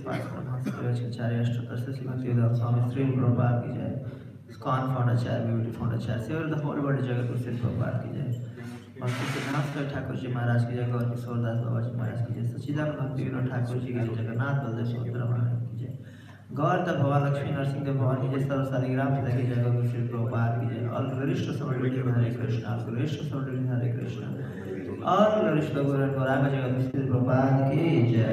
आचार्य अष्टोत्तर से श्रीमती उद्धव स्वामी श्री प्रभुपाद की जय। स्कॉन फाउंडाचार्य, ब्यूटी फाउंडाचार्य, सेवर द होल वर्ल्ड जगत गुरु श्री प्रभुपाद की जय। भक्ति सिद्धांत ठाकुर जी महाराज की जय। गौर किशोर दास बाबा जी महाराज की जय। सच्चिदानंद भक्ति विनोद ठाकुर जी की जय। जगन्नाथ बलदेव सुभद्रा महाराज की जय। गौर द भगवान लक्ष्मी नरसिंह देव भगवान की जय। सर्व शालिग्राम पिता की जय। गुरु श्री प्रभुपाद की जय। ऑल वरिष्ठ समर्पित हरे कृष्ण, ऑल वरिष्ठ समर्पित हरे कृष्ण, ऑल वरिष्ठ गुरु गौरांग जगत गुरु श्री प्रभुपाद की जय।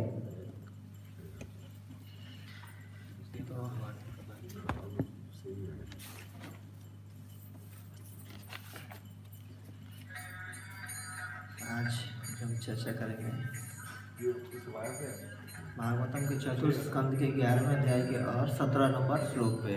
आज हम चर्चा करेंगे भागवतम के चतुर्थ स्कंद के 11वें अध्याय के और 17 नंबर श्लोक पे।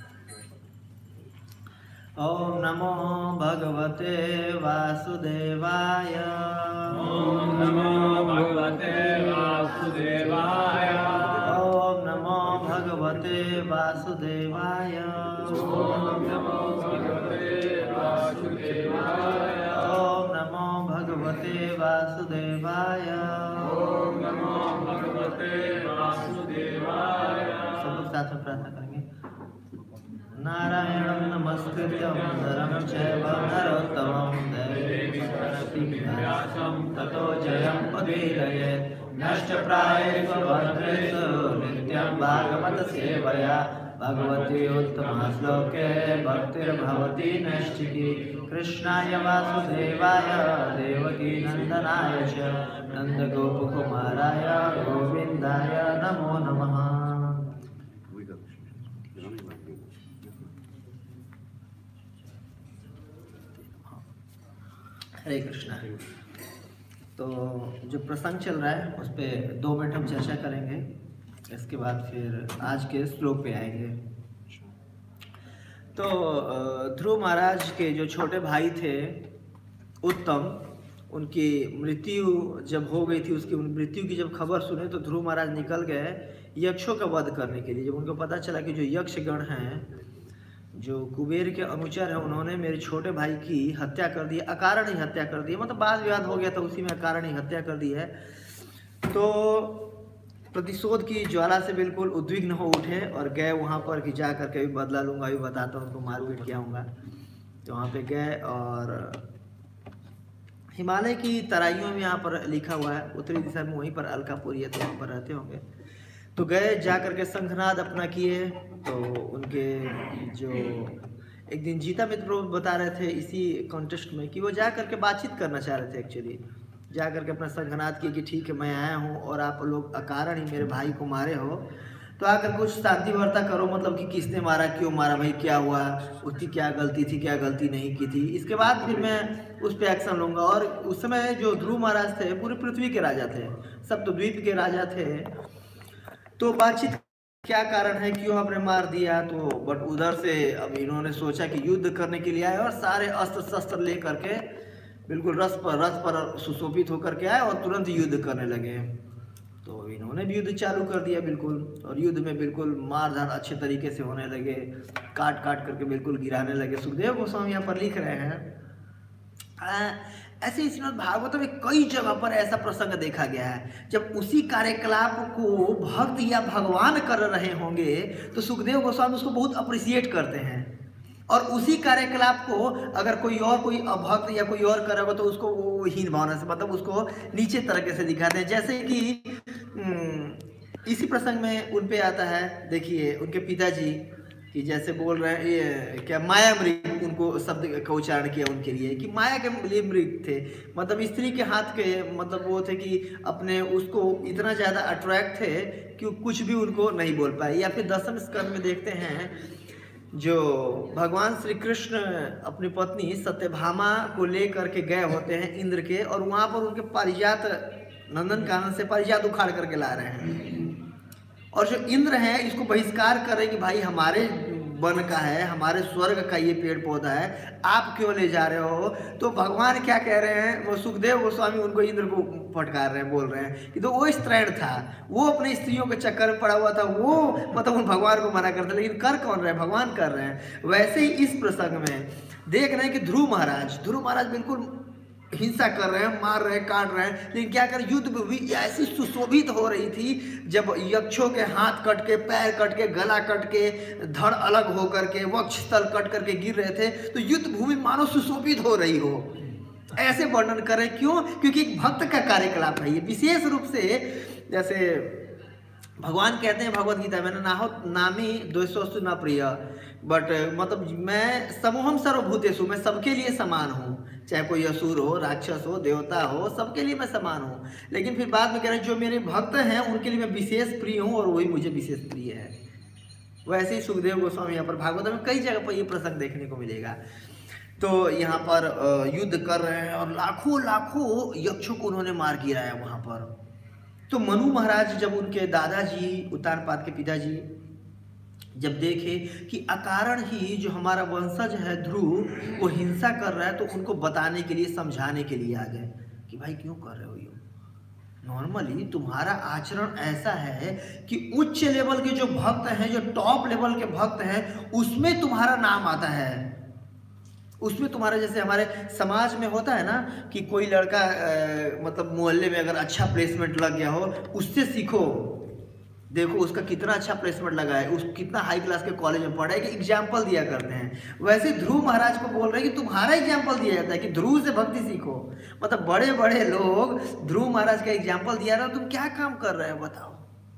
ओम नमो भगवते वासुदेवाय। ओम नमो भगवते वासुदेवाय। ओम नमो भगवते वासुदेवाय। ओम नमो भगवते वासुदेवाय। ओम नमो भगवते वासुदेवाय। ओम नमो भगवते वासुदेवाय। सब लोग साथ में प्रार्थना करेंगे। नारायणं नमस्कृत्यं नरं चैव नरोत्तमं देवीं सरस्वतीं व्यासं ततो जयमुदीरयेत्। नष्टप्रायेषु भद्रेषु नित्यं भागवतसेवया भगवती उत्तमश्लोके भक्तिर्भवति नैष्ठिकी। कृष्णाय वासुदेवाय देवकी नन्दनाय च नन्दगोपकुमाराय गोविन्दाय नमो नमः। हरे कृष्णा। तो जो प्रसंग चल रहा है उस पर 2 मिनट हम चर्चा करेंगे, इसके बाद फिर आज के श्लोक पे आएंगे। तो ध्रुव महाराज के जो छोटे भाई थे उत्तम, उनकी मृत्यु जब हो गई थी, उसकी मृत्यु की जब खबर सुने तो ध्रुव महाराज निकल गए यक्षों का वध करने के लिए। जब उनको पता चला कि जो यक्षगण हैं, जो कुबेर के अनुचर हैं, उन्होंने मेरे छोटे भाई की हत्या कर दी, अकारण ही हत्या कर दी, मतलब वाद विवाद हो गया था उसी में अकारण ही हत्या कर दी है। तो प्रतिशोध की ज्वाला से बिल्कुल उद्विग्न हो उठे और गए वहाँ पर कि जा करके भी बदला लूँगा, अभी बताता हूँ उनको मारपीट किया हूँगा। तो वहाँ पे गए और हिमालय की तराइयों में यहाँ पर लिखा हुआ है, उत्तरी दिशा में वहीं पर अलकापुरी है, तो वहाँ पर रहते होंगे। तो गए, जा करके शंखनाद अपना किए। तो उनके जो एक दिन जीता मित्र बता रहे थे इसी कॉन्टेस्ट में कि वो जा करके बातचीत करना चाह रहे थे। एक्चुअली जा करके अपना शंखनाद किए कि ठीक है मैं आया हूँ और आप लोग अकारण ही मेरे भाई को मारे हो, तो आकर कुछ शांति वार्ता करो, मतलब कि किसने मारा, क्यों मारा, भाई क्या हुआ, उसकी क्या गलती थी, क्या गलती नहीं की थी। इसके बाद फिर मैं उस पर एक्शन लूँगा। और उस समय जो ध्रुव महाराज थे पूरी पृथ्वी के राजा थे, सप्तद्वीप के राजा थे। तो बातचीत क्या कारण है, क्यों आपने मार दिया। तो बट उधर से अब इन्होंने सोचा कि युद्ध करने के लिए आए और सारे अस्त्र शस्त्र ले करके बिल्कुल रथ पर सुशोभित होकर के आए और तुरंत युद्ध करने लगे। तो इन्होंने भी युद्ध चालू कर दिया बिल्कुल, और युद्ध में बिल्कुल मारधाड़ अच्छे तरीके से होने लगे, काट काट करके बिल्कुल गिराने लगे। सुखदेव गोस्वामी यहाँ पर लिख रहे हैं ऐसे ही श्रीमद् भागवत में कई जगह पर ऐसा प्रसंग देखा गया है, जब उसी कार्यकलाप को भक्त या भगवान कर रहे होंगे तो सुखदेव गोस्वामी उसको बहुत अप्रिशिएट करते हैं, और उसी कार्यकलाप को अगर कोई अभक्त या कोई और करेगा तो उसको वो हीन भावना से, मतलब उसको नीचे तरीके से दिखाते हैं। जैसे कि इसी प्रसंग में उन पे आता है, देखिए उनके पिताजी कि जैसे बोल रहे हैं ये क्या माया मृग, उनको शब्द का उच्चारण किया उनके लिए कि माया के लिए मृग थे, मतलब स्त्री के हाथ के, मतलब वो थे कि अपने उसको इतना ज़्यादा अट्रैक्ट थे कि कुछ भी उनको नहीं बोल पाए। या फिर 10वें स्कंद में देखते हैं जो भगवान श्री कृष्ण अपनी पत्नी सत्यभामा को ले करके गए होते हैं इंद्र के, और वहाँ पर उनके पारिजात नंदन कानन से पारिजात उखाड़ करके ला रहे हैं, और जो इंद्र हैं इसको बहिष्कार कर रहे हैं कि भाई हमारे वन का है, हमारे स्वर्ग का ये पेड़ पौधा है, आप क्यों ले जा रहे हो। तो भगवान क्या कह रहे हैं, वो सुखदेव गोस्वामी उनको इंद्र को फटकार रहे हैं, बोल रहे हैं कि तो वो स्त्रीण था, वो अपनी स्त्रियों के चक्कर में पड़ा हुआ था, वो मतलब उन भगवान को मना करते, लेकिन कर कौन रहे, भगवान कर रहे हैं। वैसे ही इस प्रसंग में देख रहे हैं कि ध्रुव महाराज बिल्कुल हिंसा कर रहे हैं, मार रहे हैं, काट रहे हैं, लेकिन क्या कर युद्ध भी ऐसी सुशोभित हो रही थी जब यक्षों के हाथ कट के, पैर कट के, गला कट के, धड़ अलग हो करके, वक्षस्थल कट करके गिर रहे थे, तो युद्ध भूमि मानो सुशोभित हो रही हो, ऐसे वर्णन करें। क्यों? क्योंकि एक भक्त का कार्यकलाप है ये। विशेष रूप से जैसे भगवान कहते हैं भगवत गीता में, नाहो नामी द्वेषोस्तु न प्रिय, बट मतलब मैं समूहम सर्वभूतेषु, मैं सबके लिए समान हूँ, चाहे कोई असुर हो, राक्षस हो, देवता हो, सबके लिए मैं समान हूँ। लेकिन फिर बाद में कह रहे हैं जो मेरे भक्त हैं उनके लिए मैं विशेष प्रिय हूँ और वही मुझे विशेष प्रिय है। वैसे ही सुखदेव गोस्वामी यहाँ पर भागवत में कई जगह पर ये प्रसंग देखने को मिलेगा। तो यहाँ पर युद्ध कर रहे हैं और लाखों लाखों यक्षों को उन्होंने मार गिराया वहाँ पर। तो मनु महाराज जब उनके दादाजी उत्तानपाद के पिताजी जब देखे कि अकारण ही जो हमारा वंशज है ध्रुव वो हिंसा कर रहा है, तो उनको बताने के लिए, समझाने के लिए आ गए कि भाई क्यों कर रहे हो ये, नॉर्मली तुम्हारा आचरण ऐसा है कि उच्च लेवल के जो भक्त हैं, जो टॉप लेवल के भक्त हैं, उसमें तुम्हारा नाम आता है, उसमें तुम्हारा, जैसे हमारे समाज में होता है ना कि कोई लड़का मतलब मोहल्ले में अगर अच्छा प्लेसमेंट लग गया हो, उससे सीखो, देखो उसका कितना अच्छा प्लेसमेंट लगा है, उस कितना हाई क्लास के कॉलेज में पढ़ा है, कि एग्जाम्पल दिया करते हैं। वैसे ध्रुव महाराज को बोल रहे हैं कि तुम्हारा एग्जाम्पल दिया जाता है कि ध्रुव से भक्ति सीखो। मतलब बड़े बड़े लोग ध्रुव महाराज का एग्जाम्पल दिया रहा, तुम क्या काम कर रहे हो बताओ।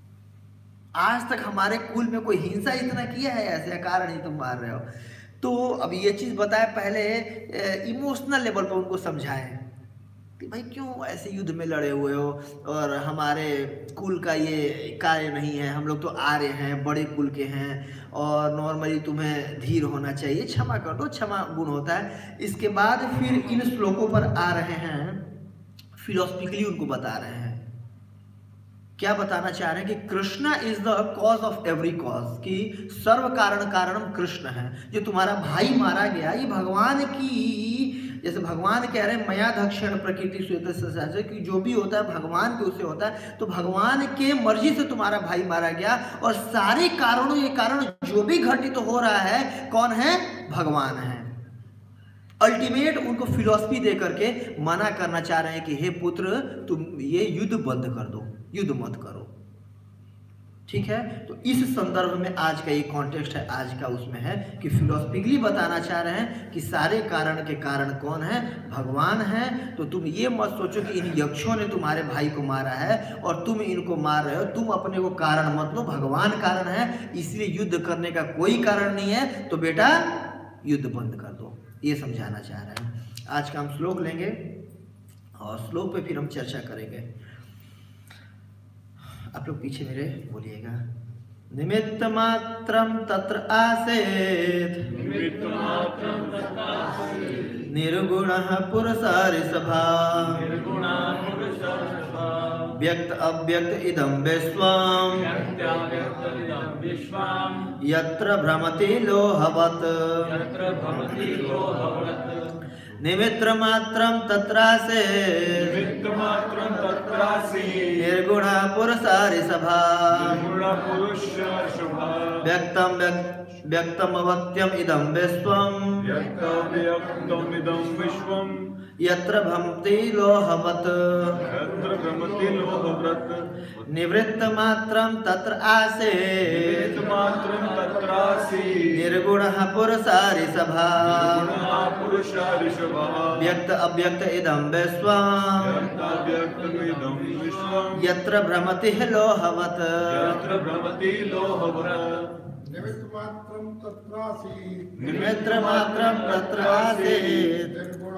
आज तक हमारे कुल में कोई हिंसा इतना किया है ऐसे कारण ही तुम मार रहे हो। तो अब ये चीज़ बताए, पहले इमोशनल लेवल पर उनको समझाएं कि भाई क्यों ऐसे युद्ध में लड़े हुए हो, और हमारे कुल का ये कार्य नहीं है, हम लोग तो आर्य हैं, बड़े कुल के हैं, और नॉर्मली तुम्हें धीर होना चाहिए, क्षमा कर दो, क्षमा गुण होता है। इसके बाद फिर इन श्लोकों पर आ रहे हैं, फिलोसफिकली उनको बता रहे हैं, क्या बताना चाह रहे हैं कि Krishna is the cause of every cause, कि सर्व कारण कारणम कृष्ण है। जो तुम्हारा भाई मारा गया ये भगवान की, जैसे भगवान कह रहे हैं मया दक्षिण प्रकृति सुयत, कि जो भी होता है भगवान के उससे होता है, तो भगवान के मर्जी से तुम्हारा भाई मारा गया, और सारे कारणों, ये कारण जो भी घटित हो रहा है कौन है? भगवान है। अल्टीमेट उनको फिलॉसफी दे करके मना करना चाह रहे हैं कि हे पुत्र तुम ये युद्ध बंद कर दो, युद्ध मत करो। ठीक है, तो इस संदर्भ में आज का ये कॉन्टेक्स्ट है, आज का उसमें है कि फिलोसफिकली बताना चाह रहे हैं कि सारे कारण के कारण कौन है? भगवान है। तो तुम ये मत सोचो कि इन यक्षों ने तुम्हारे भाई को मारा है और तुम इनको मार रहे हो, तुम अपने को कारण मत लो, भगवान कारण है, इसलिए युद्ध करने का कोई कारण नहीं है, तो बेटा युद्ध बंद कर दो, ये समझाना चाह रहे हैं। आज का हम श्लोक लेंगे और श्लोक पे फिर हम चर्चा करेंगे। आप लोग पीछे मेरे बोलिएगा। निमित्त मात्रम तत्र आसेत, निर्गुणः पुरुषारिषभा, व्यक्त अव्यक्त इदं विश्वम्, यत्र भ्रमति लोहवत्, निमित्र मात्रम तत्रासेत्, निर्गुणः पुरुषारिषभा, व्यक्तम व्यक्तम अवत्यम इदं विश्वम्, यत्र भ्रमति लोहवत्, निवृत्त मात्रम तत्र आसेत्, निर्गुणः पुरुषारिषभा, व्यक्त अव्यक्त इदं विश्वम्, यत्र भ्रमति लोहवत्। निमित्त मात्रम तत्र आसीत्,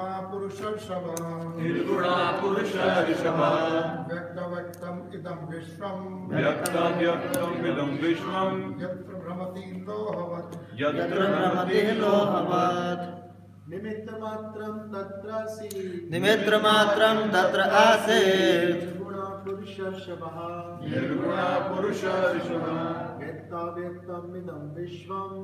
निर्गुणा पुरुषर्षभा, व्यक्तम इदं विश्वम्, यत्र भ्रमति लोहवत्, निमित्त मात्रं तत्रासीत्, निमित्त मात्रम तत्र आसीत्, निर्गुणा पुरुषर्षभः, व्यक्तम इदं विश्वम्,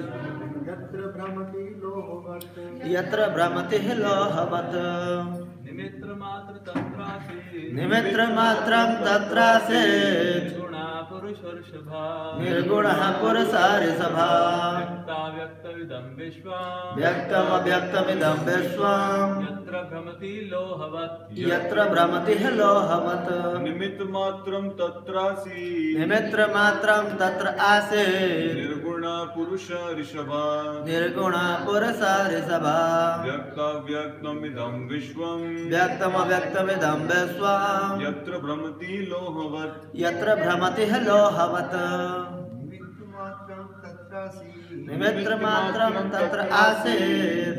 यत्र भ्रमति लोहवत्, यत्र भ्रमति लोहवत्। निमित्र मात्र तत्रासि निमित्र मात्रं तत्रासीत् निर्गुणा पुरुषर्षभा निर्गुणः पुरुषारिषभा व्यक्ताव्यक्तमिदं विश्वम् व्यक्तमव्यक्तमिदं विश्वम् यत्र भ्रमति लोहवत् यत्र भ्रमति लोहवत् निमित्त मात्रं तत्रासि निमित्र मात्रं तत्र आसीत् निर्गुणा पुरुष ऋषभा निर्गुण पुरुषारिषभा व्यक्ताव्यक्तमिदं विश्वम् व्यक्तमव्यक्तमिदं विश्वम् यत्र भ्रमति लोहवत् यत्र भ्रमति लोहवत् निमित्तमात्रं तत्रासि निमित्र मात्रं तत्र आसीत्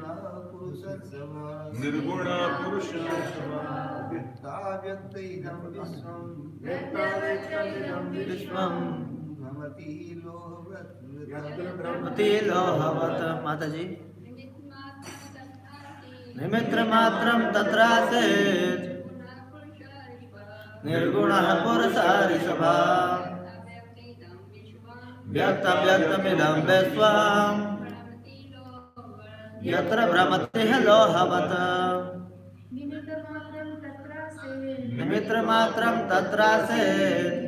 निर्गुणा पुरुष व्यक्ताव्यक्तमिदं विश्वम् व्यक्ताव्यक्तमिदं विश्वम् भ्रमति लोहवत् यत्र भ्रमति लोहवत्। माताजी निमित्र मात्रं तत्रासीत् निर्गुणः पुरुषारिषभा व्यक्तव्यक्तमिदं विश्वम् यत्र भ्रमति लोहवत् निमित्र मात्रं तत्रासीत्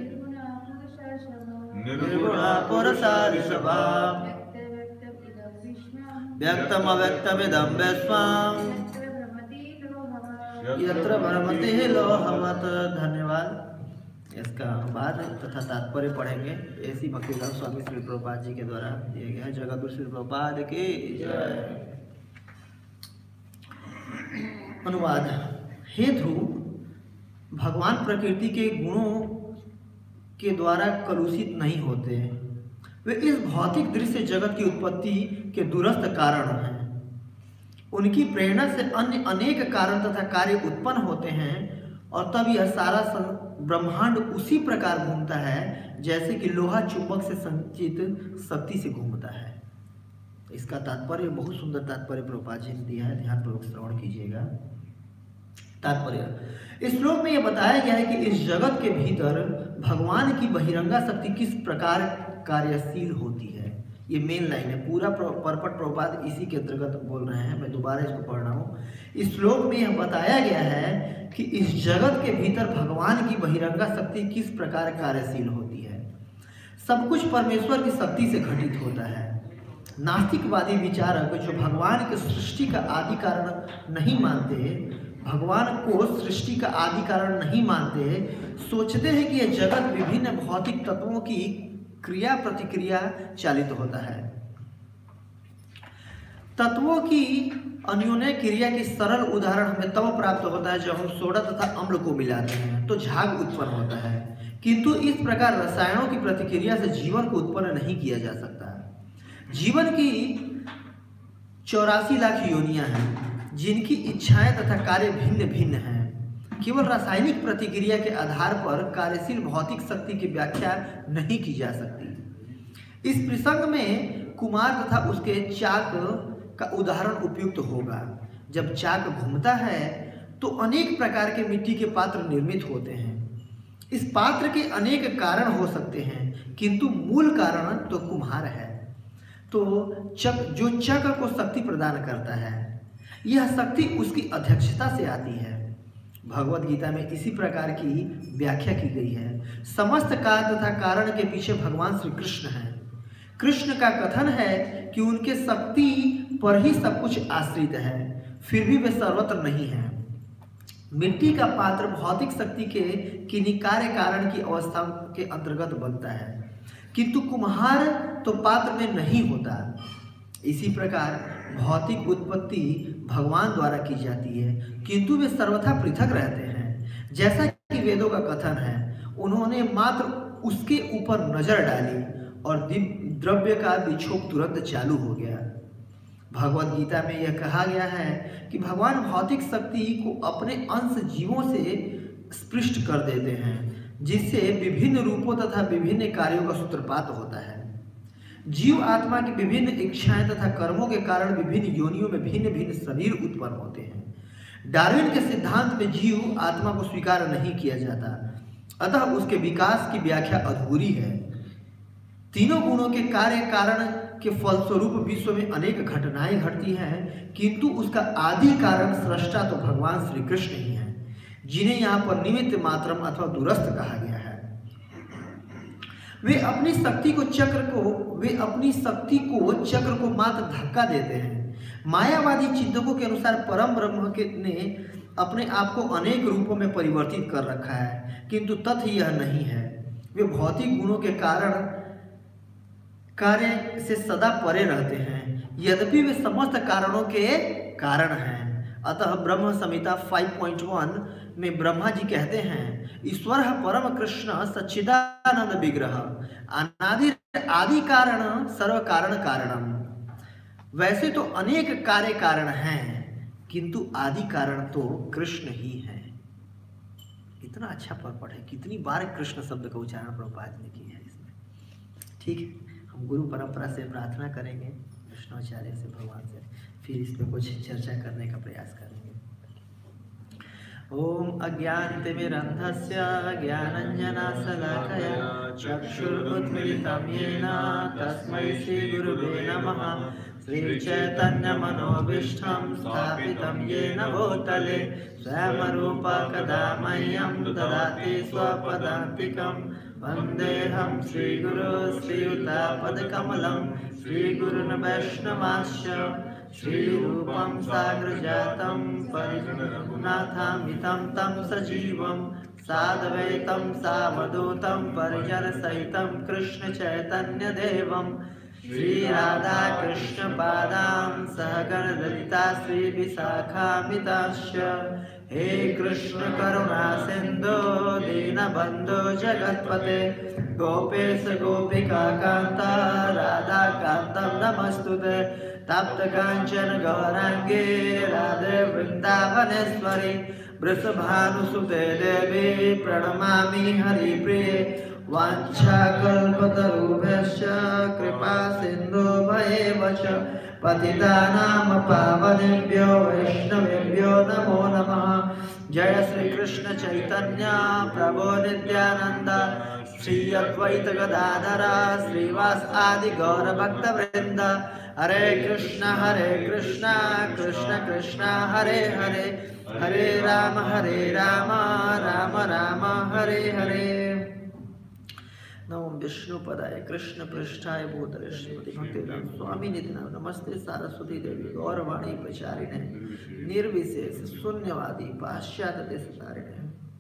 निर्गुणः पुरुषारिषभा व्यक्तमव्यक्तमिदं विश्वम् यत्र भ्रमति लोहवत्। धन्यवाद। इसका अनुवाद तथा तात्पर्य पढ़ेंगे। ऐसी भक्तिधाम स्वामी श्री प्रभुपाद जी के द्वारा दिए गए हैं। जगतगुरु श्री प्रभुपाद की जय। अनुवाद। हे ध्रुव, भगवान प्रकृति के गुणों के द्वारा कलुषित नहीं होते। वे इस भौतिक दृश्य जगत की उत्पत्ति के दूरस्थ कारण हैं। उनकी प्रेरणा से अन्य अनेक कारण तथा कार्य उत्पन्न होते हैं और तब यह सारा ब्रह्मांड उसी प्रकार घूमता है जैसे कि लोहा चुंबक से संचित शक्ति से घूमता है। इसका तात्पर्य बहुत सुंदर तात्पर्य प्रभुपाद जी ने दिया है, ध्यानपूर्वक श्रवण कीजिएगा। तात्पर्य इस श्लोक में यह बताया गया है कि इस जगत के भीतर भगवान की बहिरंगा शक्ति किस प्रकार कार्यशील होती है। ये मेन लाइन है, पूरा परपट प्रभुपाद इसी के अंतर्गत बोल रहे हैं। मैं दोबारा इसको पढ़ रहा हूँ। इस श्लोक में यह बताया गया है कि इस जगत के भीतर भगवान की बहिरंगा शक्ति किस प्रकार कार्यशील होती है। सब कुछ परमेश्वर की शक्ति से घटित होता है। नास्तिकवादी विचारक जो भगवान के सृष्टि का आदि कारण नहीं मानते, भगवान को सृष्टि का आदि कारण नहीं मानते, सोचते हैं कि यह जगत विभिन्न भौतिक तत्वों की क्रिया प्रतिक्रिया चालित होता है। तत्वों की अन्योन्य क्रिया की सरल उदाहरण हमें तब प्राप्त होता है जब हम सोडा तथा अम्ल को मिलाते हैं तो झाग उत्पन्न होता है, किंतु इस प्रकार रसायनों की प्रतिक्रिया से जीवन को उत्पन्न नहीं किया जा सकता। जीवन की 84 लाख योनियां हैं जिनकी इच्छाएं तथा कार्य भिन्न भिन्न हैं। केवल रासायनिक प्रतिक्रिया के आधार पर कार्यशील भौतिक शक्ति की व्याख्या नहीं की जा सकती। इस प्रसंग में कुमार तथा उसके चाक का उदाहरण उपयुक्त होगा। जब चाक घूमता है तो अनेक प्रकार के मिट्टी के पात्र निर्मित होते हैं। इस पात्र के अनेक कारण हो सकते हैं, किंतु मूल कारण तो कुम्हार है। तो जो चक्र को शक्ति प्रदान करता है, यह शक्ति उसकी अध्यक्षता से आती है। भगवत गीता में इसी प्रकार की व्याख्या की गई है। समस्त कार्य तथा कारण के पीछे भगवान श्री कृष्ण हैं। कृष्ण का कथन है कि उनके शक्ति पर ही सब कुछ आश्रित है, फिर भी वे सर्वत्र नहीं हैं। मिट्टी का पात्र भौतिक शक्ति के किन्हीं कार्य कारण की अवस्था के अंतर्गत बनता है, किंतु कुम्हार तो पात्र में नहीं होता। इसी प्रकार भौतिक उत्पत्ति भगवान द्वारा की जाती है, किंतु वे सर्वथा पृथक रहते हैं। जैसा कि वेदों का कथन है, उन्होंने मात्र उसके ऊपर नजर डाली और द्रव्य का विक्षोभ तुरंत चालू हो गया। भगवत गीता में यह कहा गया है कि भगवान भौतिक शक्ति को अपने अंश जीवों से स्पृष्ट कर देते हैं, जिससे विभिन्न रूपों तथा विभिन्न कार्यों का सूत्रपात होता है। जीव आत्मा की विभिन्न इच्छाएं तथा कर्मों के कारण विभिन्न योनियों में भिन्न भिन्न शरीर उत्पन्न होते हैं। डार्विन के सिद्धांत में जीव आत्मा को स्वीकार नहीं किया जाता, अतः उसके विकास की व्याख्या अधूरी है। तीनों गुणों के कार्य कारण के फलस्वरूप विश्व में अनेक घटनाएं घटती हैं, किंतु उसका आदि कारण सृष्टा तो भगवान श्री कृष्ण ही हैं, जिन्हें यहाँ पर निमित्त मात्रम अथवा दूरस्थ कहा गया है। वे अपनी शक्ति को चक्र को मात्र धक्का देते हैं। मायावादी चिंतकों के अनुसार परम ब्रह्म ने अपने आप को अनेक रूपों में परिवर्तित कर रखा है, किंतु तथ्य यह नहीं है। वे भौतिक गुणों के कार्य से सदा परे रहते हैं, यद्यपि वे समस्त कारणों के कारण हैं। अतः ब्रह्म संहिता 5.1 में ब्रह्मा जी कहते हैं, ईश्वर परम कृष्ण सच्चिदानंद विग्रह अनादि आदि कारण सर्व कारण कारणम। वैसे तो अनेक कार्य कारण हैं, किंतु आदि कारण तो कृष्ण ही है। इतना अच्छा परपट है, कितनी बार कृष्ण शब्द का उच्चारण प्रभुपाद ने किया है इसमें। ठीक है, हम गुरु परंपरा से प्रार्थना करेंगे, कृष्णाचार्य से, भगवान से, फिर इस पर कुछ चर्चा करने का प्रयास करेंगे। ओम अज्ञानतिमिरन्धस्य ज्ञानञ्जनशलाकया चक्षुरुन्मीलितं येन तस्मै श्रीगुरुवे नमः। श्रीचैतन्यमनोभीष्टं स्थापितं येन भूतले स्वयं रूप कदा मह्यं ददाति स्वपदान्तिकं। वन्देऽहं श्रीगुरो श्रीयुतापदकमलं श्रीगुरुन् वैष्णवांश्च श्रीरूपं साग्रजातं परिजनरघुनाथामितं तं सजीवं साद्वैतं सावधूतं परिजनसहितं कृष्णचैतन्यदेवं श्रीराधाकृष्णपादां सहगणललिता श्रीविशाखान्विताश्च। हे कृष्ण करुणा सिन्धो दीनबन्धो जगत्पते गोपेश गोपिका कान्ता राधाकान्तं नमस्तुते। तप्त कांचन गौरांगे राधे वृंदावनेश्वरी वृषभानुसुते देवी प्रणमामि हरिप्रिये। वाञ्छाकल्पतरुभ्यश्च कृपा सिन्धुभ्येव च पतितानां पावनेभ्यो वैष्णवेभ्यो नमो नमः। जय श्री कृष्ण चैतन्य प्रभो नित्यानंद श्री अद्वैत गदाधर श्रीवास आदि गौर भक्त वृंद। हरे कृष्ण कृष्ण कृष्ण हरे हरे, हरे राम राम राम हरे हरे। नमो विष्णुपदाय कृष्ण पृष्ठाय भूतले श्रीमती भक्तिवेदांत स्वामी निधि नमस्ते सारस्वती देवी गौरवाणी प्रचारिणे निर्विशेष शून्यवादी पाश्चात्य देशतारिणे।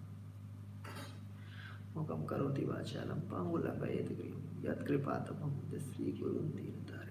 मुखं करोति वाचालं पांगुलंघयेत् गिरिं यत्कृपातमहं श्रीगुरुं दीनतारिणम्।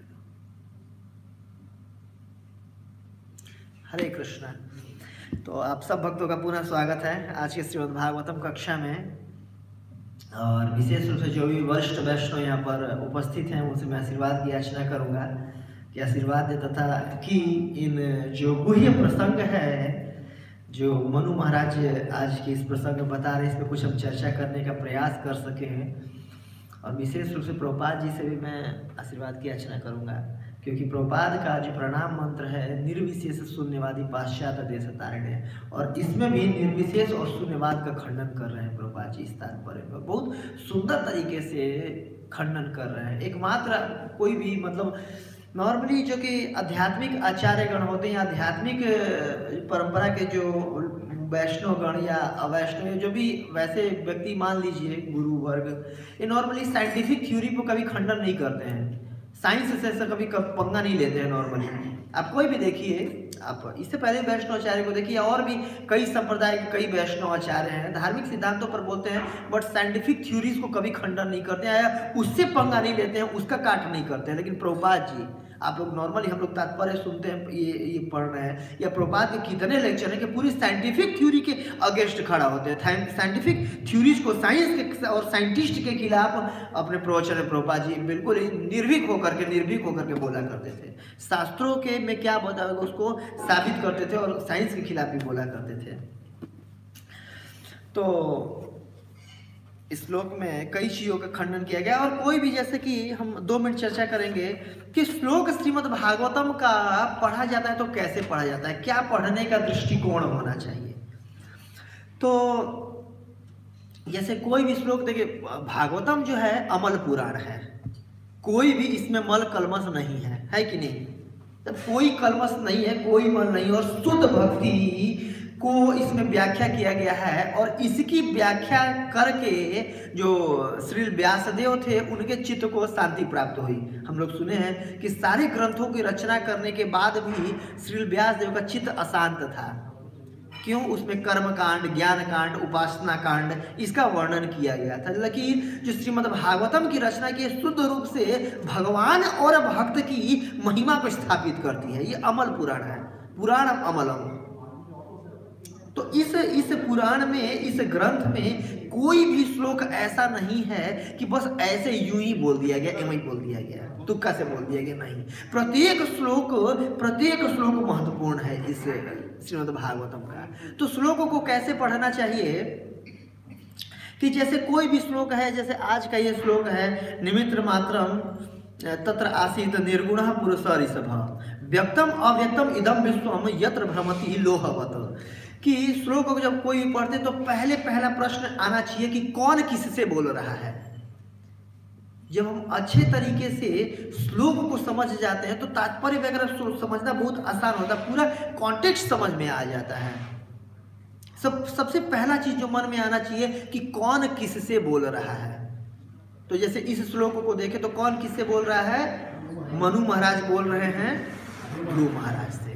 हरे कृष्णा। तो आप सब भक्तों का पुनः स्वागत है आज के श्रीमद् भागवतम कक्षा में। और विशेष रूप से जो भी वरिष्ठ वैष्णव यहाँ पर उपस्थित हैं उनसे मैं आशीर्वाद की याचना करूँगा कि आशीर्वाद दे, तथा कि इन जो गुह्य प्रसंग है जो मनु महाराज आज के इस प्रसंग में बता रहे हैं, इस पर कुछ हम चर्चा करने का प्रयास कर सके हैं। और विशेष रूप से प्रभुपाद जी से भी मैं आशीर्वाद की याचना करूँगा, क्योंकि प्रभुपाद का जो प्रणाम मंत्र है निर्विशेष शून्यवादी पाश्चात्य देशतारिणे, और इसमें भी निर्विशेष और शून्यवाद का खंडन कर रहे हैं प्रभुपाद जी। इस तात्पर्य में बहुत सुंदर तरीके से खंडन कर रहे हैं। एकमात्र कोई भी मतलब नॉर्मली जो कि आध्यात्मिक आचार्यगण होते हैं, आध्यात्मिक परंपरा के जो वैष्णवगण या अवैष्णव जो भी वैसे व्यक्ति मान लीजिए गुरु वर्ग, ये नॉर्मली साइंटिफिक थ्योरी को कभी खंडन नहीं करते हैं, साइंस से कभी पंगा नहीं लेते हैं नॉर्मली। आप कोई भी देखिए, आप इससे पहले वैष्णवाचार्य को देखिए, और भी कई संप्रदाय के कई वैष्णवाचार्य हैं, धार्मिक सिद्धांतों पर बोलते हैं बट साइंटिफिक थ्योरीज को कभी खंडन नहीं करते हैं या उससे पंगा नहीं लेते हैं, उसका काट नहीं करते हैं। लेकिन प्रभुपाद जी, आप लोग नॉर्मली हम लोग तात्पर्य सुनते हैं, ये पढ़ रहे हैं, या प्रभुपाद के कितने लेक्चर हैं कि पूरी साइंटिफिक थ्योरी के अगेंस्ट खड़ा होते हैं, साइंटिफिक थ्योरीज को साइंस के और साइंटिस्ट के खिलाफ अपने प्रवचन में प्रभुपाद जी बिल्कुल निर्भीक होकर के बोला करते थे। शास्त्रों के में क्या बताया उसको साबित करते थे और साइंस के खिलाफ भी बोला करते थे। तो इस श्लोक में कई चीज़ों का खंडन किया गया, और कोई भी, जैसे कि हम 2 मिनट चर्चा करेंगे कि श्लोक श्रीमद् भागवतम का पढ़ा जाता है तो कैसे पढ़ा जाता है, क्या पढ़ने का दृष्टिकोण होना चाहिए। तो जैसे कोई भी श्लोक देखिए, भागवतम जो है अमल पुराण है, कोई भी इसमें मल कलमश नहीं है कि नहीं? तो कोई कलमश नहीं है, कोई मल नहीं, और शुद्ध भक्ति को इसमें व्याख्या किया गया है। और इसकी व्याख्या करके जो श्री व्यासदेव थे उनके चित्त को शांति प्राप्त हुई। हम लोग सुने हैं कि सारे ग्रंथों की रचना करने के बाद भी श्री व्यासदेव का चित्त अशांत था। क्यों? उसमें कर्म कांड, ज्ञान कांड, उपासना कांड इसका वर्णन किया गया था। लेकिन जो श्रीमद् भागवतम की रचना की शुद्ध रूप से भगवान और भक्त की महिमा को स्थापित करती है। ये अमल पुराण है, पुराण अमलम। तो इस पुराण में, इस ग्रंथ में कोई भी श्लोक ऐसा नहीं है कि बस ऐसे यूं ही बोल दिया गया, एवं ही बोल दिया गया, तुक्का से बोल दिया गया, नहीं। प्रत्येक श्लोक महत्वपूर्ण है इस श्रीमद् भागवतम का। तो श्लोकों को कैसे पढ़ना चाहिए कि जैसे कोई भी श्लोक है, जैसे आज का ये श्लोक है, निमित्र मात्रम तत्र आसीत निर्गुणः पुरुष ऋषभ व्यक्तम अव्यक्तम इदम विश्वम यत्र भ्रमति लोहवत, कि श्लोक को जब कोई पढ़ते तो पहला प्रश्न आना चाहिए कि कौन किससे बोल रहा है। जब हम अच्छे तरीके से श्लोक को समझ जाते हैं तो तात्पर्य वगैरह समझना बहुत आसान होता है, पूरा कॉन्टेक्स्ट समझ में आ जाता है। सबसे पहला चीज जो मन में आना चाहिए कि कौन किससे बोल रहा है। तो जैसे इस श्लोक को देखें तो कौन किससे बोल रहा है? मनु महाराज बोल रहे हैं ध्रुव महाराज से।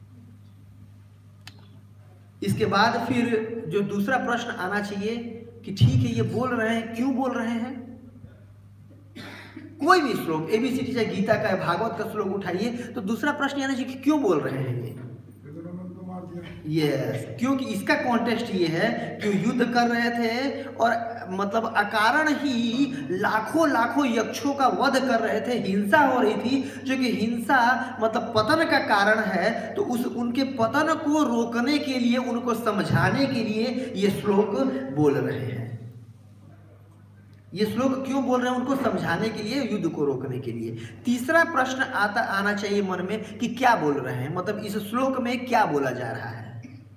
इसके बाद फिर जो दूसरा प्रश्न आना चाहिए कि ठीक है, ये बोल रहे हैं, क्यों बोल रहे हैं? कोई भी श्लोक, एबीसीडी चाहे गीता का है, भागवत का श्लोक उठाइए तो दूसरा प्रश्न आना चाहिए कि क्यों बोल रहे हैं ये। यस, क्योंकि इसका कॉन्टेक्स्ट ये है कि युद्ध कर रहे थे और मतलब अकारण ही लाखों यक्षों का वध कर रहे थे, हिंसा हो रही थी, जो कि हिंसा मतलब पतन का कारण है। तो उनके पतन को रोकने के लिए, उनको समझाने के लिए ये श्लोक बोल रहे हैं। ये श्लोक क्यों बोल रहे हैं? उनको समझाने के लिए, युद्ध को रोकने के लिए। तीसरा प्रश्न आना चाहिए मन में कि क्या बोल रहे हैं, मतलब इस श्लोक में क्या बोला जा रहा है।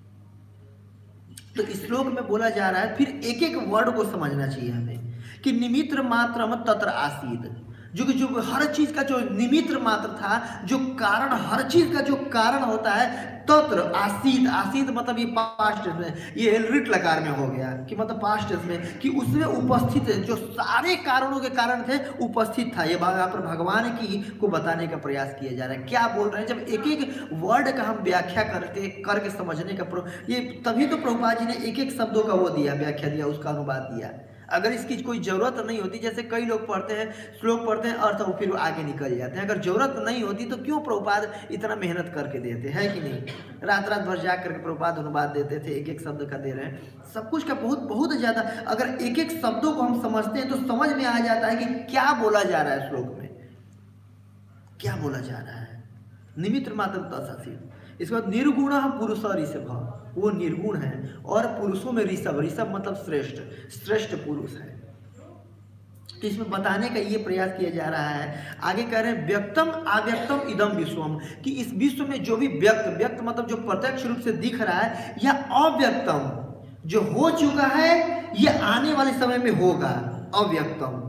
तो इस श्लोक में बोला जा रहा है, फिर एक एक वर्ड को समझना चाहिए हमें कि निमित्र मात्रम तत्र आसीत, जो हर चीज का जो निमित्र मात्र था, जो कारण, हर चीज का जो कारण होता है, तत्र आसीत। आसीत मतलब ये पास्ट टेंस में, ये रिट लकार में हो गया कि मतलब पास्ट टेंस में, कि उसमें उपस्थित जो सारे कारणों के कारण थे उपस्थित था। ये यहाँ पर भगवान की को बताने का प्रयास किया जा रहा है। क्या बोल रहे हैं? जब एक एक वर्ड का हम व्याख्या करके समझने का ये तभी तो प्रभुपाद जी ने एक एक शब्दों का वो दिया, व्याख्या दिया, उसका अनुवाद दिया। अगर इसकी कोई ज़रूरत नहीं होती, जैसे कई लोग पढ़ते हैं, श्लोक पढ़ते हैं अर्थ और फिर आगे निकल जाते हैं, अगर ज़रूरत नहीं होती तो क्यों प्रभुपाद इतना मेहनत करके देते हैं कि नहीं? रात भर जा करके प्रभुपाद अनुवाद देते थे, एक एक शब्द का दे रहे हैं, सब कुछ का बहुत ज़्यादा। अगर एक एक शब्दों को हम समझते हैं तो समझ में आ जाता है कि क्या बोला जा रहा है श्लोक में, क्या बोला जा रहा है। निमित्र मात्र तत्सासी। इसके बाद निर्गुण पुरुष ऋषभ, वो निर्गुण है और पुरुषों में ऋषभ, ऋषभ मतलब श्रेष्ठ पुरुष है। तो इसमें बताने का ये प्रयास किया जा रहा है। आगे कह रहे हैं व्यक्तम अव्यक्तम इदम विश्वम, कि इस विश्व में जो भी व्यक्त मतलब जो प्रत्यक्ष रूप से दिख रहा है, या अव्यक्तम जो हो चुका है, ये आने वाले समय में होगा। अव्यक्तम,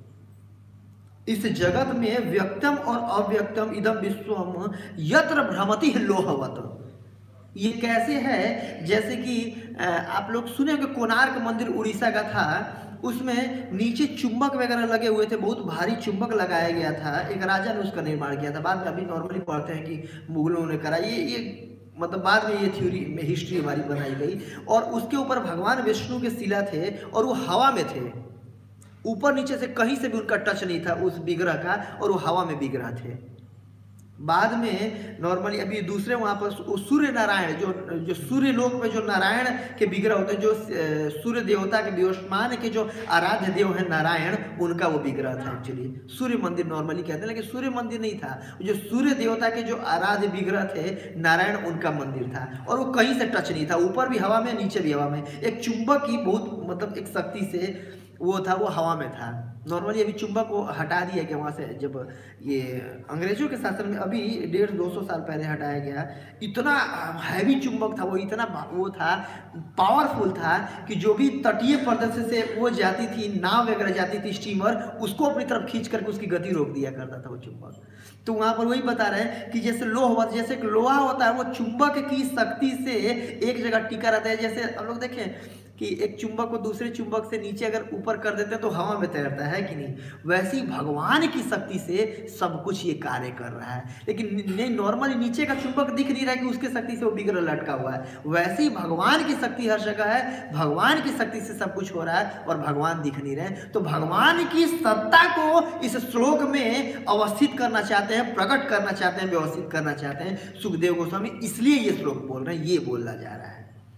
इस जगत में व्यक्तम और अव्यक्तम इदम विश्वम यत्र भ्रमति लोहवत। ये कैसे है? जैसे कि आप लोग सुने होंगे कोणार्क मंदिर उड़ीसा का था, उसमें नीचे चुंबक वगैरह लगे हुए थे, बहुत भारी चुंबक लगाया गया था। एक राजा ने उसका निर्माण किया था। बाद में अभी नॉर्मली पढ़ते हैं कि मुगलों ने करा, ये मतलब बाद में ये थ्योरी में हिस्ट्री हमारी बनाई गई। और उसके ऊपर भगवान विष्णु के शिला थे और वो हवा में थे, ऊपर नीचे से कहीं से भी उनका टच नहीं था उस विग्रह का, और वो हवा में विग्रह थे। बाद में नॉर्मली अभी दूसरे वहाँ पर सूर्य नारायण, जो सूर्य लोक में जो नारायण के विग्रह होते हैं, जो सूर्य देवता के विवस्मान के जो आराध्य देव है नारायण, उनका वो विग्रह था। एक्चुअली सूर्य मंदिर नॉर्मली कहते हैं, लेकिन सूर्य मंदिर नहीं था। जो सूर्य देवता के जो आराध्य विग्रह थे नारायण, उनका मंदिर था, और वो कहीं से टच नहीं था, ऊपर भी हवा में नीचे भी हवा में। एक चुंबक की बहुत मतलब एक शक्ति से वो था वो हवा में था। नॉर्मली अभी चुंबक को हटा दिया गया वहाँ से, जब ये अंग्रेजों के शासन में अभी 150-200 साल पहले हटाया गया। इतना हैवी चुंबक था वो, इतना वो था, पावरफुल था कि जो भी तटीय प्रदेश से वो जाती थी, नाव वगैरह जाती थी, स्टीमर, उसको अपनी तरफ खींच करके उसकी गति रोक दिया करता था वो चुंबक। तो वहाँ पर वही बता रहे हैं कि जैसे जैसे लोहा होता है वो चुंबक की शक्ति से एक जगह टिका रहता है। जैसे हम लोग देखें कि एक चुंबक को दूसरे चुंबक से नीचे अगर ऊपर कर देते हैं तो हवा में तैरता है कि नहीं, वैसे ही भगवान की शक्ति से सब कुछ ये कार्य कर रहा है। लेकिन नहीं, नॉर्मली नीचे का चुंबक दिख नहीं रहा है कि उसके शक्ति से वो बिगड़ लटका हुआ है, वैसे ही भगवान की शक्ति हर जगह है, भगवान की शक्ति से सब कुछ हो रहा है और भगवान दिख नहीं रहे। तो भगवान की सत्ता को इस श्लोक में अवस्थित करना चाहते हैं, प्रकट करना चाहते हैं, व्यवस्थित करना चाहते हैं सुखदेव गोस्वामी, इसलिए ये श्लोक बोल रहे हैं, ये बोला जा रहा है।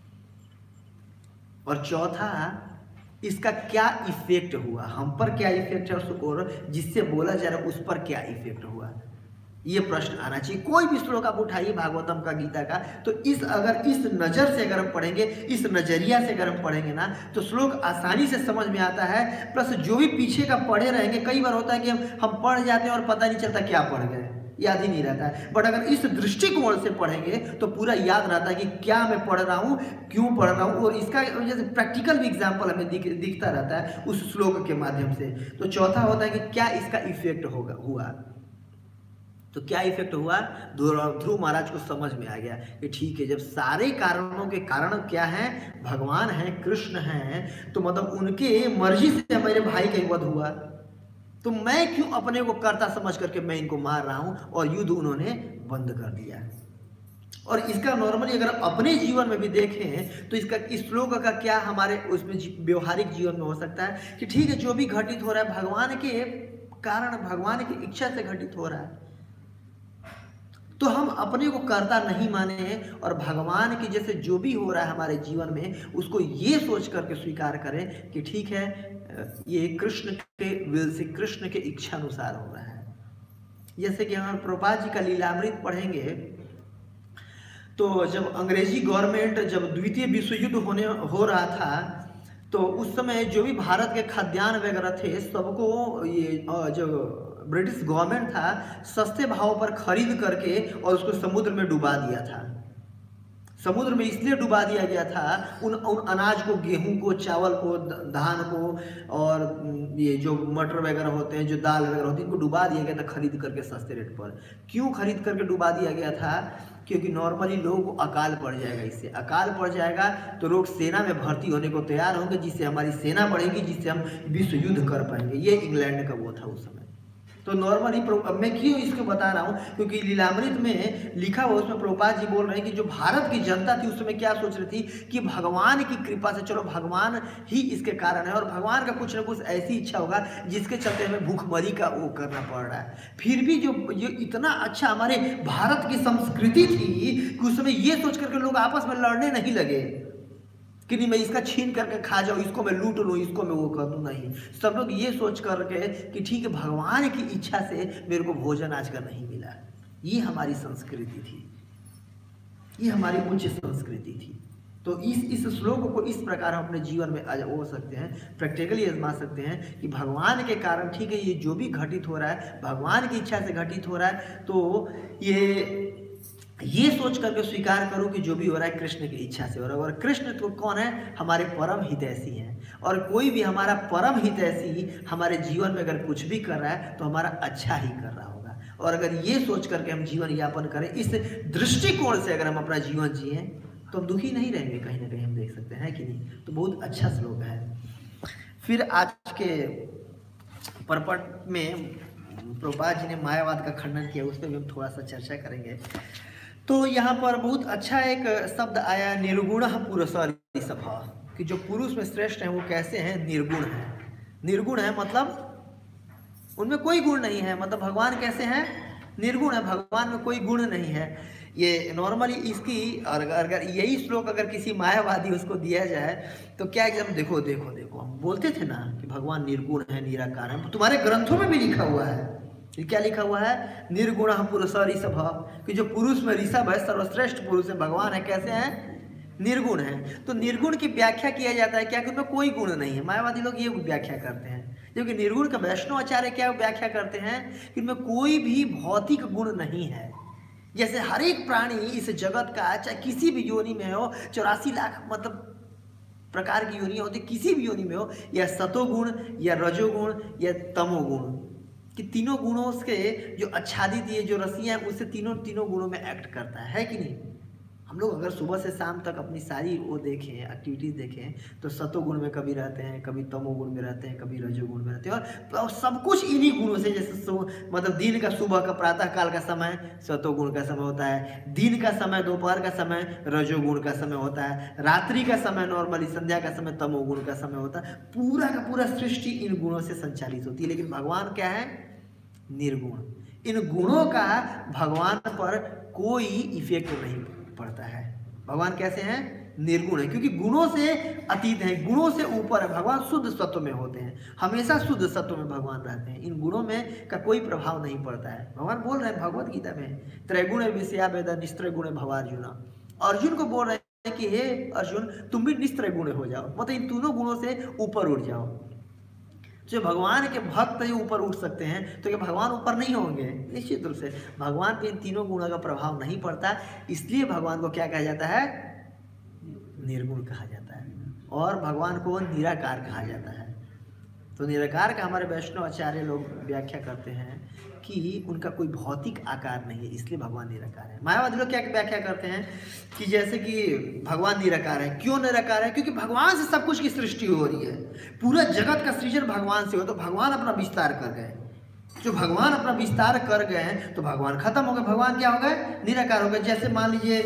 और चौथा, इसका क्या इफेक्ट हुआ, हम पर क्या इफेक्ट है और जिससे बोला जा रहा है उस पर क्या इफेक्ट हुआ, ये प्रश्न आना चाहिए। कोई भी श्लोक आप उठाइए भागवतम का, गीता का, तो अगर इस नज़र से अगर हम पढ़ेंगे, इस नज़रिया से अगर हम पढ़ेंगे ना, तो श्लोक आसानी से समझ में आता है। प्लस जो भी पीछे का पढ़े रहेंगे, कई बार होता है कि हम पढ़ जाते हैं और पता नहीं चलता क्या पढ़ गए, याद ही नहीं रहता है। बट अगर इस दृष्टिकोण से पढ़ेंगे तो पूरा याद रहता है कि क्या मैं पढ़ रहा हूँ, क्यों पढ़ रहा हूँ, और इसका जैसे प्रैक्टिकल भी एग्जाम्पल हमें दिखता रहता है उस श्लोक के माध्यम से। तो चौथा होता है कि क्या इसका इफेक्ट हुआ। तो क्या इफेक्ट हुआ, ध्रुव महाराज को समझ में आ गया कि ठीक है, जब सारे कारणों के कारण क्या है, भगवान है, कृष्ण है, तो मतलब उनके मर्जी से मेरे भाई का वध हुआ, तो मैं क्यों अपने को कर्ता समझ करके मैं इनको मार रहा हूं, और युद्ध उन्होंने बंद कर दिया। और इसका नॉर्मली अगर अपने जीवन में भी देखें तो इसका, इस श्लोक का क्या हमारे उसमें व्यवहारिक जीवन में हो सकता है कि ठीक है, जो भी घटित हो रहा है भगवान के कारण, भगवान की इच्छा से घटित हो रहा है, तो हम अपने को कर्ता नहीं माने और भगवान की जैसे जो भी हो रहा है हमारे जीवन में उसको ये सोच करके स्वीकार करें कि ठीक है, ये कृष्ण के विल से, कृष्ण के इच्छा अनुसार हो रहा है। जैसे कि हम प्रभुपाद जी का लीलामृत पढ़ेंगे तो जब अंग्रेजी गवर्नमेंट, जब द्वितीय विश्व युद्ध हो रहा था, तो उस समय जो भी भारत के खाद्यान्न वगैरह थे सबको ये जो ब्रिटिश गवर्नमेंट था सस्ते भाव पर खरीद करके और उसको समुद्र में डुबा दिया था। समुद्र में इसलिए डुबा दिया गया था, उन अनाज को, गेहूं को, चावल को, धान को, और ये जो मटर वगैरह होते हैं, जो दाल वगैरह होती है, इनको डुबा दिया गया था खरीद करके सस्ते रेट पर। क्यों खरीद करके डुबा दिया गया था, क्योंकि नॉर्मली लोगों को अकाल पड़ जाएगा, इससे अकाल पड़ जाएगा तो लोग सेना में भर्ती होने को तैयार होंगे, जिससे हमारी सेना बढ़ेगी, जिससे हम विश्व युद्ध कर पाएंगे। ये इंग्लैंड का वो था उस समय। तो नॉर्मली मैं क्यों इसको बता रहा हूँ, क्योंकि लीलामृत में लिखा हुआ, उसमें प्रभुपाद जी बोल रहे हैं कि जो भारत की जनता थी उस समय क्या सोच रही थी कि भगवान की कृपा से, चलो भगवान ही इसके कारण है और भगवान का कुछ ना कुछ ऐसी इच्छा होगा जिसके चलते हमें भूखमरी का वो करना पड़ रहा है। फिर भी जो इतना अच्छा हमारे भारत की संस्कृति थी कि उस समय ये सोच करके लोग आपस में लड़ने नहीं लगे कि नहीं मैं इसका छीन करके खा जाऊँ, इसको मैं लूट लूँ, इसको मैं वो कर दूँ, नहीं। सब लोग ये सोच करके कि ठीक है, भगवान की इच्छा से मेरे को भोजन आज का नहीं मिला। ये हमारी संस्कृति थी, ये हमारी उच्च संस्कृति थी। तो इस श्लोक को इस प्रकार हम अपने जीवन में हो सकते हैं, प्रैक्टिकली आजमा सकते हैं कि भगवान के कारण, ठीक है, ये जो भी घटित हो रहा है भगवान की इच्छा से घटित हो रहा है, तो ये सोच करके स्वीकार करो कि जो भी हो रहा है कृष्ण की इच्छा से हो रहा है। और कृष्ण तो कौन है, हमारे परम हितैषी हैं, और कोई भी हमारा परम हितैषी हमारे जीवन में अगर कुछ भी कर रहा है तो हमारा अच्छा ही कर रहा होगा। और अगर ये सोच करके हम जीवन यापन करें, इस दृष्टिकोण से अगर हम अपना जीवन जिए तो हम दुखी नहीं रहेंगे, कहीं ना कहीं हम देख सकते हैं कि नहीं। तो बहुत अच्छा श्लोक है। फिर आज के परपट में प्रभुपाद जी ने मायावाद का खंडन किया, उस पर भी हम थोड़ा सा चर्चा करेंगे। तो यहाँ पर बहुत अच्छा एक शब्द आया, निर्गुण पुरुष ऋषभ, कि जो पुरुष में श्रेष्ठ हैं वो कैसे हैं, निर्गुण हैं। निर्गुण है मतलब उनमें कोई गुण नहीं है, मतलब भगवान कैसे हैं, निर्गुण है, भगवान में कोई गुण नहीं है। ये नॉर्मली इसकी, और अगर यही श्लोक अगर किसी मायावादी उसको दिया जाए तो क्या एकदम देखो देखो देखो, हम बोलते थे ना कि भगवान निर्गुण है, निराकार है, तुम्हारे ग्रंथों में भी लिखा हुआ है। ये क्या लिखा हुआ है, निर्गुण पुरुष ऋषभ, कि जो पुरुष में ऋषभ है, सर्वश्रेष्ठ पुरुष है, भगवान है, कैसे हैं, निर्गुण है। तो निर्गुण की व्याख्या किया जाता है क्या कि उनमें कोई गुण नहीं है। मायावादी लोग ये व्याख्या करते हैं, जबकि निर्गुण का वैष्णव आचार्य क्या व्याख्या करते हैं कि उनमें कोई भी भौतिक गुण नहीं है। जैसे हर एक प्राणी इस जगत का चाहे किसी भी योनि में हो, 84 लाख मतलब प्रकार की योनियाँ होती, किसी भी योनि में हो, या सतोगुण या रजोगुण या तमोगुण, कि तीनों गुणों के जो आच्छादित ये जो रस्सियाँ हैं उससे तीनों गुणों में एक्ट करता है कि नहीं। हम लोग अगर सुबह से शाम तक अपनी सारी वो देखें, एक्टिविटीज़ देखें, तो सतोगुण में कभी रहते हैं, कभी तमोगुण में रहते हैं, कभी रजोगुण में रहते हैं, और सब कुछ इन्हीं गुणों से, जैसे मतलब दिन का सुबह का प्रातः काल का समय सतोगुण का समय होता है, दिन का समय दोपहर का समय रजोगुण का समय होता है, रात्रि का समय नॉर्मली संध्या का समय तमोगुण का समय होता है। पूरा का पूरा सृष्टि इन गुणों से संचालित होती है। लेकिन भगवान क्या है? निर्गुण। इन गुणों का भगवान पर कोई इफेक्ट नहीं पड़ता है। भगवान कैसे हैं? निर्गुण है, क्योंकि गुणों से अतीत है, गुणों से ऊपर है। भगवान शुद्ध सत्व में होते हैं, हमेशा शुद्ध सत्व में भगवान रहते हैं। इन गुणों में का कोई प्रभाव नहीं पड़ता है। भगवान बोल रहे हैं भगवत गीता में, त्रैगुण विषया वेद निस्त्रगुण भवार्जुन। अर्जुन को बोल रहे हैं कि हे अर्जुन तुम भी निस्त्रगुण हो जाओ, मतलब इन तीनों गुणों से ऊपर उठ जाओ। जो भगवान के भक्त ये ऊपर उठ सकते हैं, तो क्या भगवान ऊपर नहीं होंगे? निश्चित रूप से भगवान पे इन तीनों गुणों का प्रभाव नहीं पड़ता, इसलिए भगवान को क्या कहा जाता है? निर्गुण कहा जाता है। और भगवान को निराकार कहा जाता है। तो निराकार का हमारे वैष्णव आचार्य लोग व्याख्या करते हैं कि उनका कोई भौतिक आकार नहीं है, इसलिए भगवान निराकार है। मायावादी लोग क्या व्याख्या करते हैं कि जैसे कि भगवान निराकार है। क्यों निराकार है? क्योंकि भगवान से सब कुछ की सृष्टि हो रही है, पूरा जगत का सृजन भगवान से हो, तो भगवान अपना विस्तार कर गए। जो भगवान अपना विस्तार कर गए हैं तो भगवान खत्म हो गए, भगवान क्या हो गए? निराकार हो गए। जैसे मान लीजिए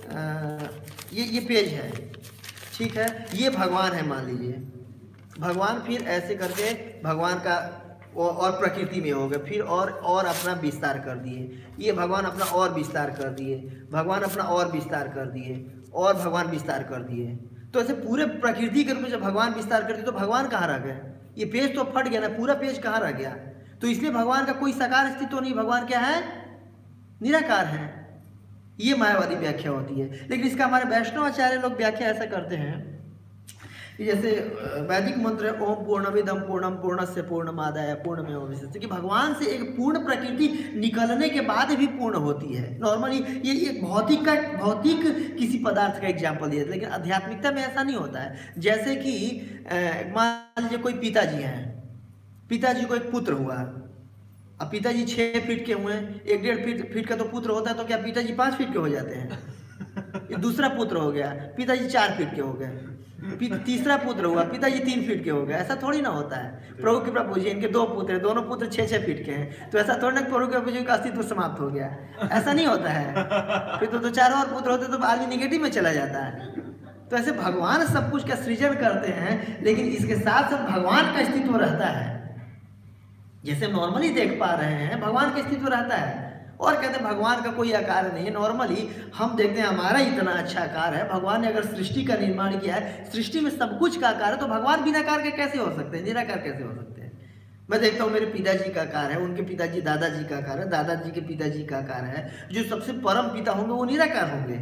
ये पेज है, ठीक है, ये भगवान है मान लीजिए, भगवान फिर ऐसे करके भगवान का और प्रकृति में हो गए, फिर और अपना विस्तार कर दिए, ये भगवान अपना और विस्तार कर दिए, भगवान अपना और विस्तार कर दिए, और भगवान विस्तार कर दिए। तो ऐसे पूरे प्रकृति के रूप में जब भगवान विस्तार कर दिए तो भगवान कहाँ रह गए? ये पेज तो फट गया ना, पूरा पेज कहाँ रह गया? तो इसलिए भगवान का कोई साकार अस्तित्व नहीं, भगवान क्या है? निराकार है। ये मायावादी व्याख्या होती है। लेकिन इसका हमारे वैष्णव आचार्य लोग व्याख्या ऐसा करते हैं कि जैसे वैदिक मंत्र है ओम पूर्णमिदं पूर्णम पूर्णस्य पूर्णमादाय पूर्णमेवावशिष्यते, कि भगवान से एक पूर्ण प्रकृति निकलने के बाद भी पूर्ण होती है। नॉर्मली ये एक भौतिक किसी पदार्थ का एग्जाम्पल दिया, लेकिन आध्यात्मिकता में ऐसा नहीं होता है। जैसे कि मान लीजिए कोई पिताजी हैं, पिताजी को एक पुत्र हुआ, अब पिताजी 6 फीट के हुए, 1.5 फीट का तो पुत्र होता है, तो क्या पिताजी 5 फीट के हो जाते हैं? ये दूसरा पुत्र हो गया, पिताजी 4 फीट के हो गए, तीसरा पुत्र हुआ, पिताजी 3 फीट के हो गए। ऐसा थोड़ी ना होता है। प्रभु कृपा पूजिए, इनके 2 पुत्र हैं, दोनों पुत्र 6-6 फीट के हैं, तो ऐसा थोड़ी ना प्रभु कृपा पूजिए का अस्तित्व समाप्त हो गया, ऐसा नहीं होता है। फिर तो 4 और पुत्र होते तो आदमी निगेटिव में चला जाता है। तो ऐसे भगवान सब कुछ का सृजन करते हैं, लेकिन इसके साथ साथ भगवान का अस्तित्व रहता है। जैसे नॉर्मली देख पा रहे हैं भगवान का अस्तित्व रहता है, और कहते हैं भगवान का कोई आकार नहीं है। नॉर्मली हम देखते हैं हमारा इतना अच्छा आकार है, भगवान ने अगर सृष्टि का निर्माण किया है, सृष्टि में सब कुछ का आकार है, तो भगवान बिना आकार के कैसे हो सकते हैं? निराकार कैसे हो सकते हैं? मैं देखता हूँ मेरे पिताजी का आकार है, उनके पिताजी दादाजी का आकार है, दादाजी के पिताजी का आकार है, जो सबसे परम पिता होंगे वो निराकार होंगे।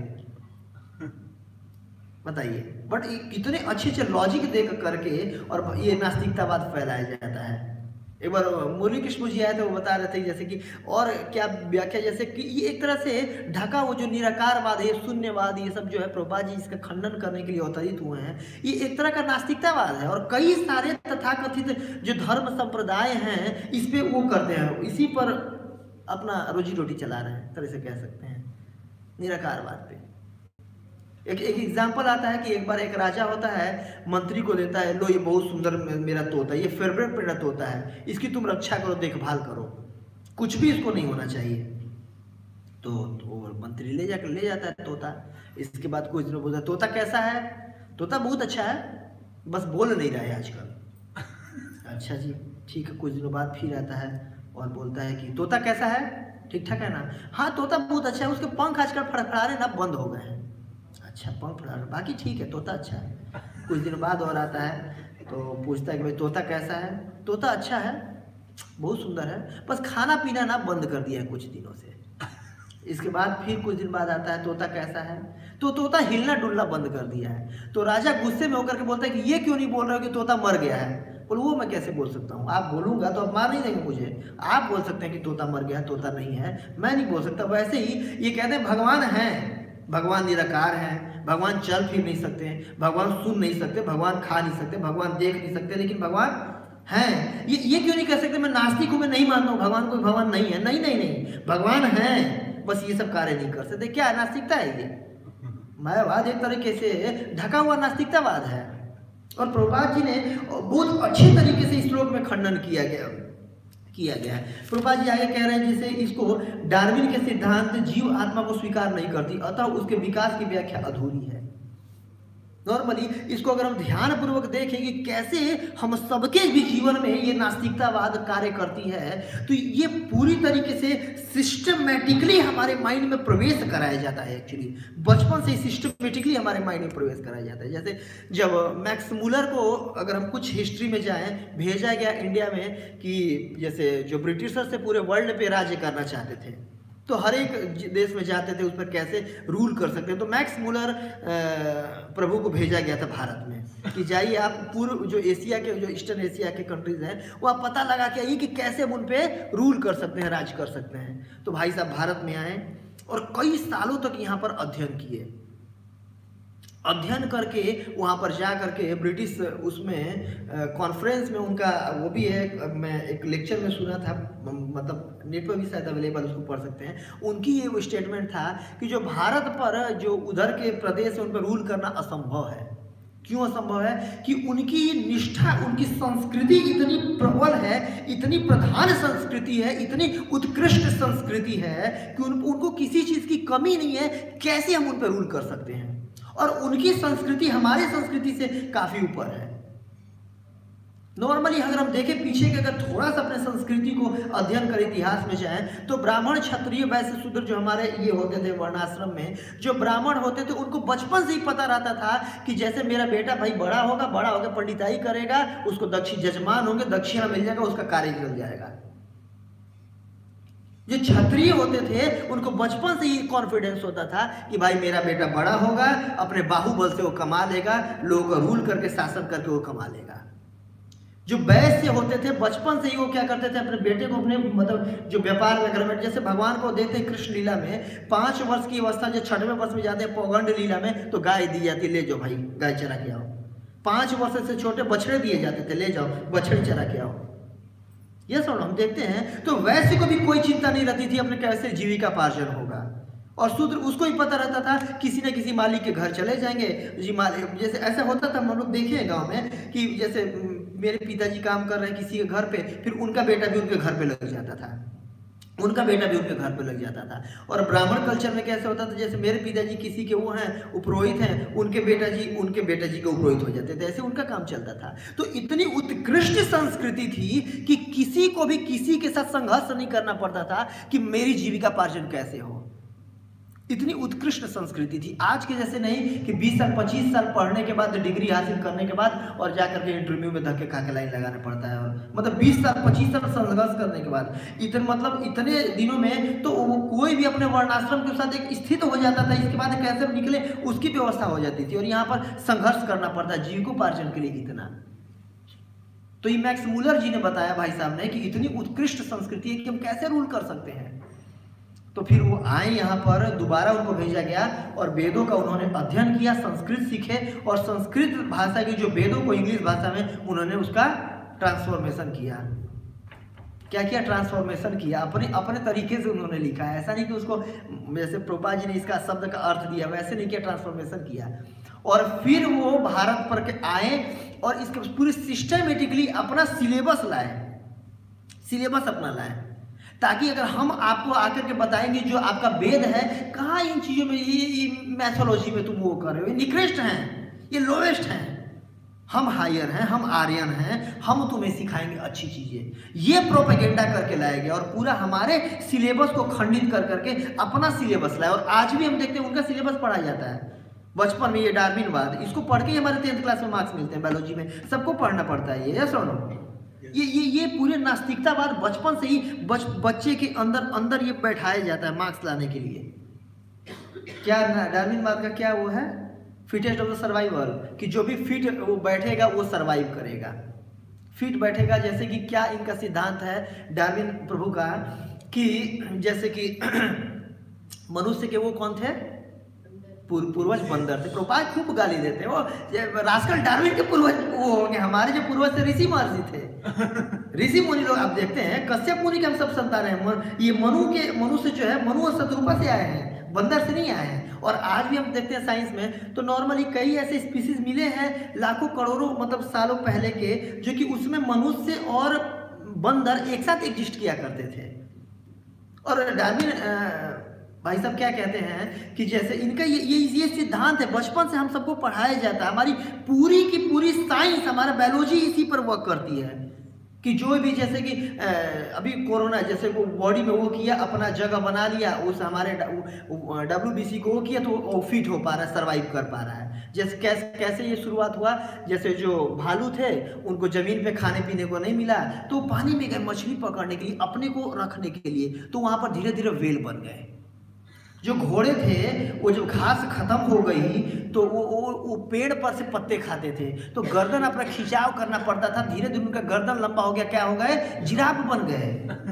बताइए, बट कितने अच्छे अच्छे लॉजिक देख करके और ये नास्तिकतावाद फैलाया जाता है। एक बार मुरली कृष्ण जी आए थे, वो बता रहे थे जैसे कि और क्या व्याख्या, जैसे कि ये एक तरह से ढका वो जो निराकारवाद है, शून्यवाद, ये सब जो है प्रभुपाद जी इसका खंडन करने के लिए अवतरित हुए हैं। ये एक तरह का नास्तिकतावाद है, और कई सारे तथाकथित जो धर्म संप्रदाय हैं इस पे वो करते हैं, इसी पर अपना रोजी रोटी चला रहे हैं, तरह से कह सकते हैं, निराकारवाद पे। एक एग्जाम्पल आता है कि एक बार एक राजा होता है, मंत्री को देता है, लो ये बहुत सुंदर मेरा तोता, ये फेवरेट मेरा तोता है, इसकी तुम रक्षा करो, देखभाल करो, कुछ भी इसको नहीं होना चाहिए। तो मंत्री ले जाता है तोता। इसके बाद कुछ दिनों बोलता है तोता कैसा है? तोता बहुत अच्छा है, बस बोल नहीं रहा है आजकल। अच्छा जी ठीक है। कुछ दिनों बाद फिर आता है और बोलता है कि तोता कैसा है? ठीक ठाक है ना? हाँ तोता बहुत अच्छा है, उसके पंख आजकल फड़फड़ाने ना बंद हो गए हैं। अच्छा पंख फड़ा, बाकी ठीक है, तोता अच्छा है। कुछ दिन बाद और आता है तो पूछता है कि भाई तोता कैसा है? तोता अच्छा है, बहुत सुंदर है, बस खाना पीना ना बंद कर दिया है कुछ दिनों से। इसके बाद फिर कुछ दिन बाद आता है तोता कैसा है, तो तोता हिलना डुलना बंद कर दिया है। तो राजा गुस्से में होकर के बोलता है कि ये क्यों नहीं बोल रहे हो कि तोता मर गया है। बोले वो मैं कैसे बोल सकता हूँ, आप बोलूँगा तो आप मार नहीं देंगे मुझे। आप बोल सकते हैं कि तोता मर गया है, तोता नहीं है, मैं नहीं बोल सकता। वैसे ही ये कहते हैं भगवान हैं, भगवान निराकार हैं, भगवान चल फिर नहीं सकते, भगवान सुन नहीं सकते, भगवान खा नहीं सकते, भगवान देख नहीं सकते, लेकिन भगवान हैं। ये क्यों नहीं कह सकते मैं नास्तिक हूँ, मैं नहीं मानता हूँ भगवान, कोई भगवान नहीं है। नहीं नहीं नहीं, भगवान हैं, बस ये सब कार्य नहीं कर सकते। क्या नास्तिकता है ये? मायावाद एक तरीके से ढका हुआ नास्तिकतावाद है। और प्रभुपाद जी ने बहुत अच्छे तरीके से इस श्लोक में खंडन किया गया है। प्रभुपाद जी आगे कह रहे हैं जैसे इसको डार्विन के सिद्धांत जीव आत्मा को स्वीकार नहीं करती, अतः उसके विकास की व्याख्या अधूरी है। नॉर्मली इसको अगर हम ध्यान पूर्वक देखें कि कैसे हम सबके भी जीवन में ये नास्तिकतावाद कार्य करती है, तो ये पूरी तरीके से सिस्टमेटिकली हमारे माइंड में प्रवेश कराया जाता है। एक्चुअली बचपन से सिस्टमेटिकली हमारे माइंड में प्रवेश कराया जाता है। जैसे जब मैक्स मूलर को अगर हम कुछ हिस्ट्री में जाएं, भेजा गया इंडिया में कि जैसे जो ब्रिटिशर से पूरे वर्ल्ड पे राज्य करना चाहते थे, तो हर एक देश में जाते थे उस पर कैसे रूल कर सकते हैं। तो मैक्स मूलर प्रभु को भेजा गया था भारत में कि जाइए आप पूर्व जो एशिया के, जो ईस्टर्न एशिया के कंट्रीज हैं, वो आप पता लगा के आइए कि कैसे हम उन पर रूल कर सकते हैं, राज कर सकते हैं। तो भाई साहब भारत में आए और कई सालों तक यहाँ पर अध्ययन किए। अध्ययन करके वहाँ पर जा करके ब्रिटिश उसमें कॉन्फ्रेंस में उनका वो भी है, मैं एक लेक्चर में सुना था, मतलब नेट पर भी शायद अवेलेबल, उसको पढ़ सकते हैं। उनकी ये वो स्टेटमेंट था कि जो भारत पर जो उधर के प्रदेश है उन पर रूल करना असंभव है। क्यों असंभव है? कि उनकी निष्ठा, उनकी संस्कृति इतनी प्रबल है, इतनी प्रधान संस्कृति है, इतनी उत्कृष्ट संस्कृति है कि उनको किसी चीज़ की कमी नहीं है। कैसे हम उन पर रूल कर सकते हैं? और उनकी संस्कृति हमारी संस्कृति से काफ़ी ऊपर है। नॉर्मली अगर हम देखें पीछे के, अगर थोड़ा सा अपने संस्कृति को अध्ययन करें, इतिहास में जाएं, तो ब्राह्मण, क्षत्रिय, वैश्य, शूद्र जो हमारे ये होते थे वर्णाश्रम में, जो ब्राह्मण होते थे उनको बचपन से ही पता रहता था कि जैसे मेरा बेटा भाई बड़ा होगा पंडिताई करेगा, उसको जजमान होंगे, दक्षिणा मिल जाएगा, उसका कार्य चल जाएगा। जो क्षत्रिय होते थे उनको बचपन से ही कॉन्फिडेंस होता था कि भाई मेरा बेटा बड़ा होगा, अपने बाहुबल से वो कमा लेगा, लोगों को रूल करके शासन करके वो कमा लेगा। जो वैश्य होते थे बचपन से ही वो क्या करते थे, अपने बेटे को अपने मतलब जो व्यापार में घर में, जैसे भगवान को देते कृष्ण लीला में 5 वर्ष की अवस्था, जो 6वें वर्ष में जाते हैं पौगंड लीला में, तो गाय दी जाती, ले जाओ भाई गाय चरा के आओ। 5 वर्ष से छोटे बछड़े दिए जाते थे, ले जाओ बछड़े चरा के आओ। ये सब हम देखते हैं। तो वैश्य को भी कोई चिंता नहीं रहती थी अपने कैसे जीविका पार्जन होगा, और शूद्र उसको ही पता रहता था किसी न किसी मालिक के घर चले जाएंगे जी। मालिक जैसे ऐसा होता था, हम लोग देखे हैं गाँव में कि जैसे मेरे पिताजी काम कर रहे हैं किसी के घर पे, फिर उनका बेटा भी उनके घर पे लग जाता था, उनका बेटा भी उनके घर पे लग जाता था। और ब्राह्मण कल्चर में कैसे होता था, जैसे मेरे पिताजी किसी के वो हैं उपरोहित हैं, उनके बेटा जी के उपरोहित हो जाते थे, ऐसे उनका काम चलता था। तो इतनी उत्कृष्ट संस्कृति थी कि किसी को भी किसी के साथ संघर्ष नहीं करना पड़ता था कि मेरी जीविका पार्जन कैसे हो। इतनी उत्कृष्ट संस्कृति थी। आज के जैसे नहीं कि 20 साल 25 साल पढ़ने के बाद, डिग्री हासिल करने के बाद और जाकर के इंटरव्यू में धक्के खा के लाइन लगाना पड़ता है, और मतलब 20 साल 25 साल संघर्ष करने के बाद इतने दिनों में तो कोई भी अपने वर्णाश्रम के साथ एक स्थित हो जाता था। इसके बाद कैसे निकले उसकी व्यवस्था हो जाती थी, और यहाँ पर संघर्ष करना पड़ता है जीविकोपार्जन के लिए इतना। तो ये मैक्स मूलर जी ने बताया भाई साहब ने कि इतनी उत्कृष्ट संस्कृति है कि हम कैसे रूल कर सकते हैं। तो फिर वो आए यहाँ पर, दोबारा उनको भेजा गया और वेदों का उन्होंने अध्ययन किया, संस्कृत सीखे, और संस्कृत भाषा की जो वेदों को इंग्लिश भाषा में उन्होंने उसका ट्रांसफॉर्मेशन किया। क्या किया? ट्रांसफॉर्मेशन किया, अपने तरीके से उन्होंने लिखा है। ऐसा नहीं कि उसको जैसे प्रभुपाद जी ने इसका शब्द का अर्थ दिया, वैसे नहीं किया, ट्रांसफॉर्मेशन किया। और फिर वो भारत पर के आए और इसके पूरे सिस्टमेटिकली अपना सिलेबस लाए, सिलेबस अपना लाए, ताकि अगर हम आपको आकर के बताएंगे जो आपका वेद है, कहाँ इन चीज़ों में, ये मैथोलॉजी में तुम वो कर रहे हो, ये निकृष्ट हैं, ये लोवेस्ट हैं, हम हायर हैं, हम आर्यन हैं, हम तुम्हें सिखाएंगे अच्छी चीज़ें। ये प्रोपेगेंडा करके लाया गया और पूरा हमारे सिलेबस को खंडित कर करके अपना सिलेबस लाया। और आज भी हम देखते हैं उनका सिलेबस पढ़ाया जाता है बचपन में, ये डार्विनवाद, इसको पढ़ के ही हमारे 10th क्लास में मार्क्स मिलते हैं, बायोलॉजी में सबको पढ़ना पड़ता है ये, सुनो। ये पूरे नास्तिकतावाद बचपन से ही बच्चे के अंदर अंदर ये बैठाया जाता है मार्क्स लाने के लिए। क्या डार्विनवाद का क्या वो है, फिटेस्ट ऑफ द सर्वाइवल, कि जो भी फिट वो बैठेगा वो सर्वाइव करेगा, फिट बैठेगा। जैसे कि क्या इनका सिद्धांत है डार्विन प्रभु का, कि जैसे कि मनुष्य के वो कौन थे, पूर्वज बंदर थे। प्रभुपाद खूब गाली देते हैं, वो रास्कल डार्विन के पूर्वज वो होंगे, हमारे जो पूर्वज थे ऋषि महर्षि थे, ऋषि मुनि लोग। आप देखते हैं कश्यप मुनि के हम सब संतान हैं, ये मनुष्य जो है मनु और शत्रुपा से आए हैं, बंदर से नहीं आए हैं। और आज भी हम देखते हैं साइंस में तो नॉर्मली कई ऐसे स्पीसीज मिले हैं लाखों करोड़ों मतलब सालों पहले के, जो कि उसमें मनुष्य और बंदर एक साथ एग्जिस्ट किया करते थे। और डार्विन भाई साहब क्या कहते हैं कि जैसे इनका ये सिद्धांत है, बचपन से हम सबको पढ़ाया जाता है, हमारी पूरी की पूरी साइंस, हमारा बायोलॉजी इसी पर वर्क करती है कि जो भी जैसे कि अभी कोरोना जैसे वो बॉडी में वो किया, अपना जगह बना लिया, उस हमारे WBC को वो किया तो वो फिट हो पा रहा है, सर्वाइव कर पा रहा है। जैसे कैसे ये शुरुआत हुआ, जैसे जो भालू थे उनको जमीन पे खाने पीने को नहीं मिला तो पानी में गए मछली पकड़ने के लिए, अपने को रखने के लिए, तो वहाँ पर धीरे धीरे वेल बन गए। जो घोड़े थे वो जब घास खत्म हो गई तो वो पेड़ पर से पत्ते खाते थे, तो गर्दन अपना खिंचाव करना पड़ता था, धीरे धीरे उनका गर्दन लंबा हो गया, क्या हो गए, जिराफ बन गए।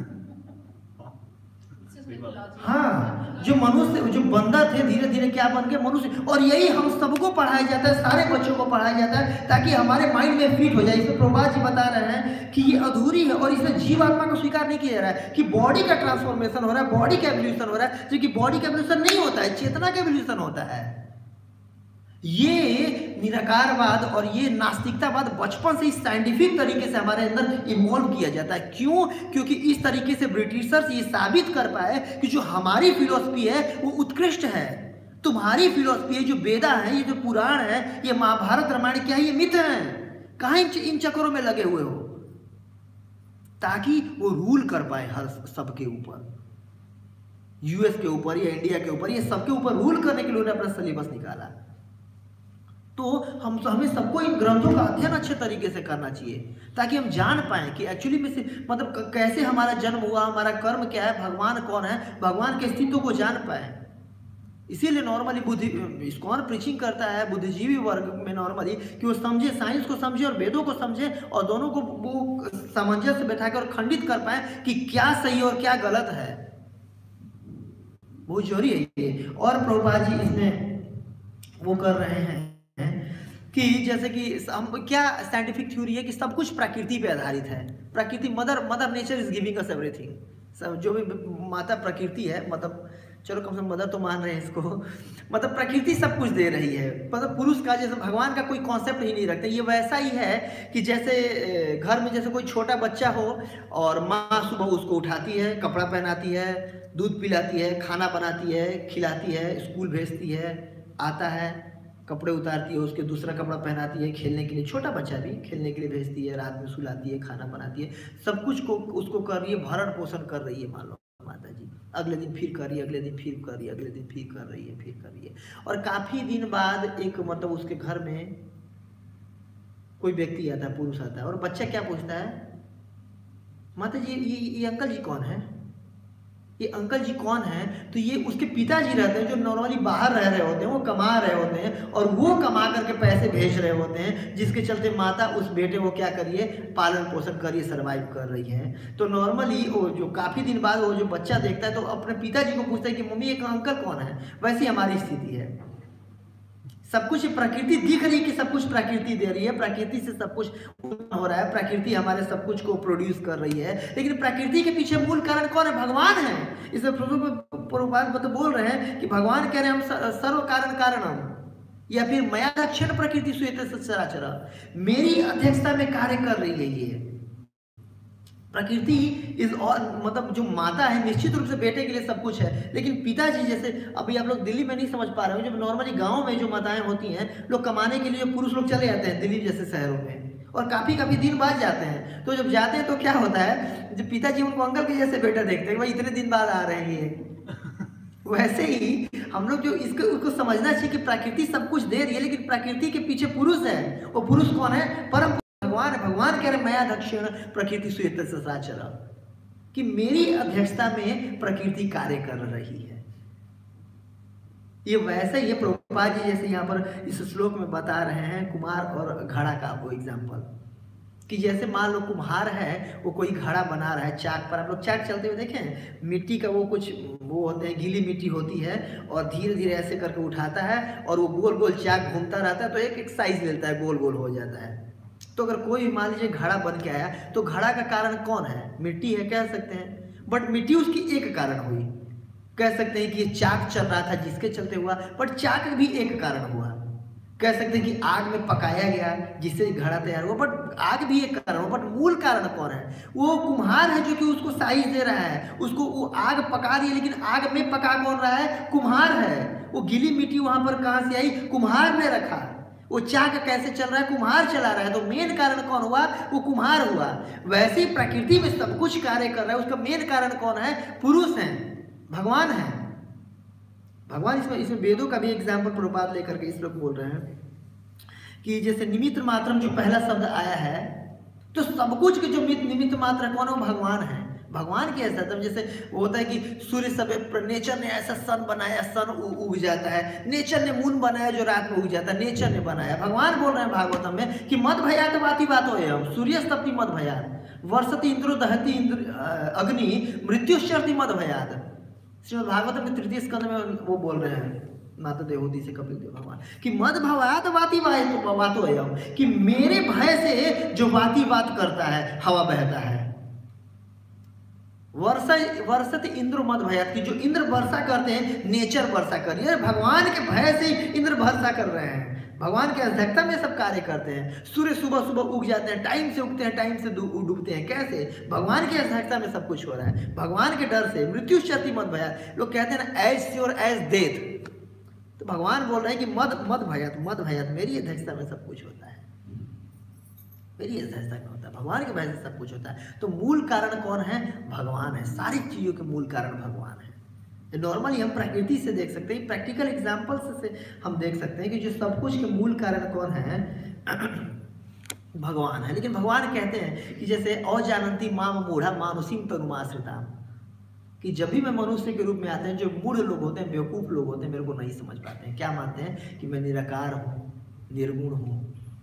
हाँ, जो मनुष्य जो बंदर थे धीरे धीरे क्या बन गए, मनुष्य। और यही हम सबको पढ़ाया जाता है, सारे बच्चों को पढ़ाया जाता है ताकि हमारे माइंड में फिट हो जाए। इसमें प्रभुपाद जी बता रहे हैं कि ये अधूरी है और इसमें जीवात्मा को स्वीकार नहीं किया जा रहा है कि बॉडी का ट्रांसफॉर्मेशन हो रहा है, बॉडी का एवोल्यूशन हो रहा है, जो कि बॉडी का एवोल्यूशन नहीं होता है, चेतना का एवोल्यूशन होता है। ये निराकारवाद और ये नास्तिकतावाद बचपन से इस साइंटिफिक तरीके से हमारे अंदर इन्वॉल्व किया जाता है। क्यों? क्योंकि इस तरीके से ब्रिटिशर्स ये साबित कर पाए कि जो हमारी फिलॉसफी है वो उत्कृष्ट है, तुम्हारी फिलॉसफी है, जो वेदा है, ये जो पुराण है, ये महाभारत रामायण क्या है, ये मिथ है, कहाँ इन चक्करों में लगे हुए हो, ताकि वो रूल कर पाए हर सबके ऊपर, यूएस के ऊपर या इंडिया के ऊपर, ये सबके ऊपर रूल करने के लिए उन्होंने अपना सिलेबस निकाला। तो हमें सबको इन ग्रंथों का अध्ययन अच्छे तरीके से करना चाहिए ताकि हम जान पाएं कि एक्चुअली में से मतलब कैसे हमारा जन्म हुआ, हमारा कर्म क्या है, भगवान कौन है, भगवान के अस्तित्व को जान पाएं। इसीलिए नॉर्मली इस्कॉन प्रीचिंग करता है बुद्धिजीवी वर्ग में नॉर्मली कि वो समझे, साइंस को समझे और वेदों को समझे और दोनों को वो सामंजस्य बैठाकर और खंडित कर पाए कि क्या सही और क्या गलत है। बहुत जरूरी है ये। और प्रभुपाद जी इसमें वो कर रहे हैं कि जैसे कि हम क्या साइंटिफिक थ्योरी है कि सब कुछ प्रकृति पे आधारित है। प्रकृति mother nature is giving us everything. सब जो भी माता प्रकृति है, मतलब चलो कम से कम मदर तो मान रहे हैं इसको, मतलब प्रकृति सब कुछ दे रही है। मतलब पुरुष का जैसे भगवान का कोई कॉन्सेप्ट ही नहीं रखते। ये वैसा ही है कि जैसे घर में जैसे कोई छोटा बच्चा हो और माँ सुबह उसको उठाती है, कपड़ा पहनाती है, दूध पिलाती है, खाना बनाती है, खिलाती है, स्कूल भेजती है, आता है, कपड़े उतारती है, उसके दूसरा कपड़ा पहनाती है, खेलने के लिए, छोटा बच्चा भी खेलने के लिए भेजती है, रात में सुलाती है, खाना बनाती है, सब कुछ को उसको कर रही है, भरण पोषण कर रही है। मान लो माता जी अगले दिन फिर कर रही है, अगले दिन फिर कर रही है, अगले दिन फिर कर रही है, फिर कर रही है। और काफ़ी दिन बाद एक मतलब उसके घर में कोई व्यक्ति आता है, पुरुष आता है, और बच्चा क्या पूछता है, माता जी ये अंकल जी कौन है, ये अंकल जी कौन है? तो ये उसके पिताजी रहते हैं जो नॉर्मली बाहर रह रहे होते हैं, वो कमा रहे होते हैं और वो कमा करके पैसे भेज रहे होते हैं, जिसके चलते माता उस बेटे को क्या करिए, पालन पोषण करिए, सर्वाइव कर रही है। तो नॉर्मली वो जो काफ़ी दिन बाद वो जो बच्चा देखता है तो अपने पिताजी को पूछता है कि मम्मी एक अंकल कौन है। वैसी हमारी स्थिति है, सब कुछ प्रकृति दिख रही है कि सब कुछ प्रकृति दे रही है, प्रकृति से सब कुछ हो रहा है, प्रकृति हमारे सब कुछ को प्रोड्यूस कर रही है, लेकिन प्रकृति के पीछे मूल कारण कौन है? भगवान है। इसमें प्रभुपाद मतलब बोल रहे हैं कि भगवान कह रहे हैं हम सर्व कारण कारणम, या फिर मया दक्षिण प्रकृति सुयते सचराचर, मेरी अध्यक्षता में कार्य कर रही है ये प्रकृति इज और मतलब जो माता है निश्चित रूप से बेटे के लिए सब कुछ है, लेकिन पिताजी जैसे अभी आप लोग दिल्ली में नहीं समझ पा रहे हो, जब नॉर्मली गांव में जो माताएं होती हैं, लोग कमाने के लिए पुरुष लोग चले जाते हैं दिल्ली जैसे शहरों में और काफ़ी दिन बाद जाते हैं। तो जब जाते हैं तो क्या होता है, जब पिताजी उनको अंकल के जैसे बेटा देखते हैं, भाई इतने दिन बाद आ रहे हैं ये। वैसे ही हम लोग जो उसको समझना चाहिए कि प्रकृति सब कुछ दे रही है, लेकिन प्रकृति के पीछे पुरुष है। वो पुरुष कौन है? परम भगवान है। भगवान कह रहे मया दक्षिण प्रकृति सुयत सचर, कि मेरी अध्यक्षता में प्रकृति कार्य कर रही है। ये वैसे ही प्रभुपाद जी जैसे यहाँ पर इस श्लोक में बता रहे हैं कुम्हार और घड़ा का वो एग्जाम्पल, कि जैसे मान लो कुम्हार है वो कोई घड़ा बना रहा है चाक पर। आप लोग चाक चलते हुए देखें, मिट्टी का वो कुछ वो होते हैं, गीली मिट्टी होती है और धीरे धीरे ऐसे करके उठाता है और वो गोल गोल चाक घूमता रहता है तो एक एक साइज लेता है, गोल गोल हो जाता है। तो अगर कोई मान लीजिए घड़ा बन के आया तो घड़ा का कारण कौन है? मिट्टी है कह सकते हैं, बट मिट्टी उसकी एक कारण हुई। कह सकते हैं कि ये चाक चल रहा था जिसके चलते हुआ, बट चाक भी एक कारण हुआ। कह सकते हैं कि आग में पकाया गया जिससे घड़ा तैयार हुआ, बट आग भी एक कारण हुआ, बट मूल कारण कौन है? वो कुम्हार है जो कि उसको साइज दे रहा है, उसको वो आग पका रही है, लेकिन आग में पका कौन रहा है? कुम्हार है। वो गीली मिट्टी वहां पर कहां से आई? कुम्हार ने रखा। वो चाक कैसे चल रहा है? कुम्हार चला रहा है। तो मेन कारण कौन हुआ? वो कुम्हार हुआ। वैसे ही प्रकृति में सब कुछ कार्य कर रहा है, उसका मेन कारण कौन है? पुरुष है, भगवान है। भगवान इसमें वेदों का भी एग्जाम्पल प्रभुपाद लेकर के इस लोग बोल रहे हैं कि जैसे निमित्त मात्रम जो पहला शब्द आया है, तो सब कुछ के जो निमित्त मात्र कौन है? वो भगवान है। भगवान की ऐसा तब जैसे वो होता है कि सूर्य सब नेचर ने ऐसा सन बनाया, सन उग जाता है। नेचर ने मून बनाया जो रात में उग जाता है, नेचर ने बनाया। भगवान बोल रहे हैं भागवतम में कि मद भयात बाती बात हो, सूर्य स्तप्ति मद भयात, वर्षति इंद्रो दहति इंद्र अग्नि मृत्युश्चरति मद भयात। श्रीमद् भागवत में तृतीय स्कंद में वो बोल रहे हैं माता देवहूति से कपिल देव भगवान कि मद भवात वाती वातो अयम, कि मेरे भय से जो वाती बात करता है, हवा बहता है। वर्षत इंद्र मद भयात, की जो इंद्र वर्षा करते हैं, नेचर वर्षा कर रही है। भगवान के भय से इंद्र वर्षा कर रहे हैं, भगवान के अध्यक्षता में सब कार्य करते हैं। सूर्य सुबह सुबह उग जाते हैं, टाइम से उगते हैं, टाइम से डूबते हैं। कैसे? भगवान की अध्यक्षता में सब कुछ हो रहा है, भगवान के डर से। मृत्यु शति मत भयात, लोग कहते हैं ना एज श्योर एज डेथ, तो भगवान बोल रहे हैं कि मत भयात, मेरी अध्यक्षता में सब कुछ होता है, मेरी अध्यक्षता में होता है, भगवान के भय से सब कुछ होता है। तो मूल कारण कौन है? भगवान है। सारी चीजों के मूल कारण भगवान है। नॉर्मली हम प्रकृति से देख सकते हैं, प्रैक्टिकल एग्जाम्पल से हम देख सकते हैं कि जो सब कुछ के मूल कारण कौन है? भगवान है। लेकिन भगवान कहते हैं कि जैसे अजानंती माम मूढ़ा मानुषीम तनुमाश्रिता, कि जब भी मैं मनुष्य के रूप में आते हैं, जो मूढ़ लोग होते हैं, बेवकूफ़ लोग होते हैं, मेरे को नहीं समझ पाते हैं। क्या मानते हैं? कि मैं निराकार हूँ, निर्गुण हूँ।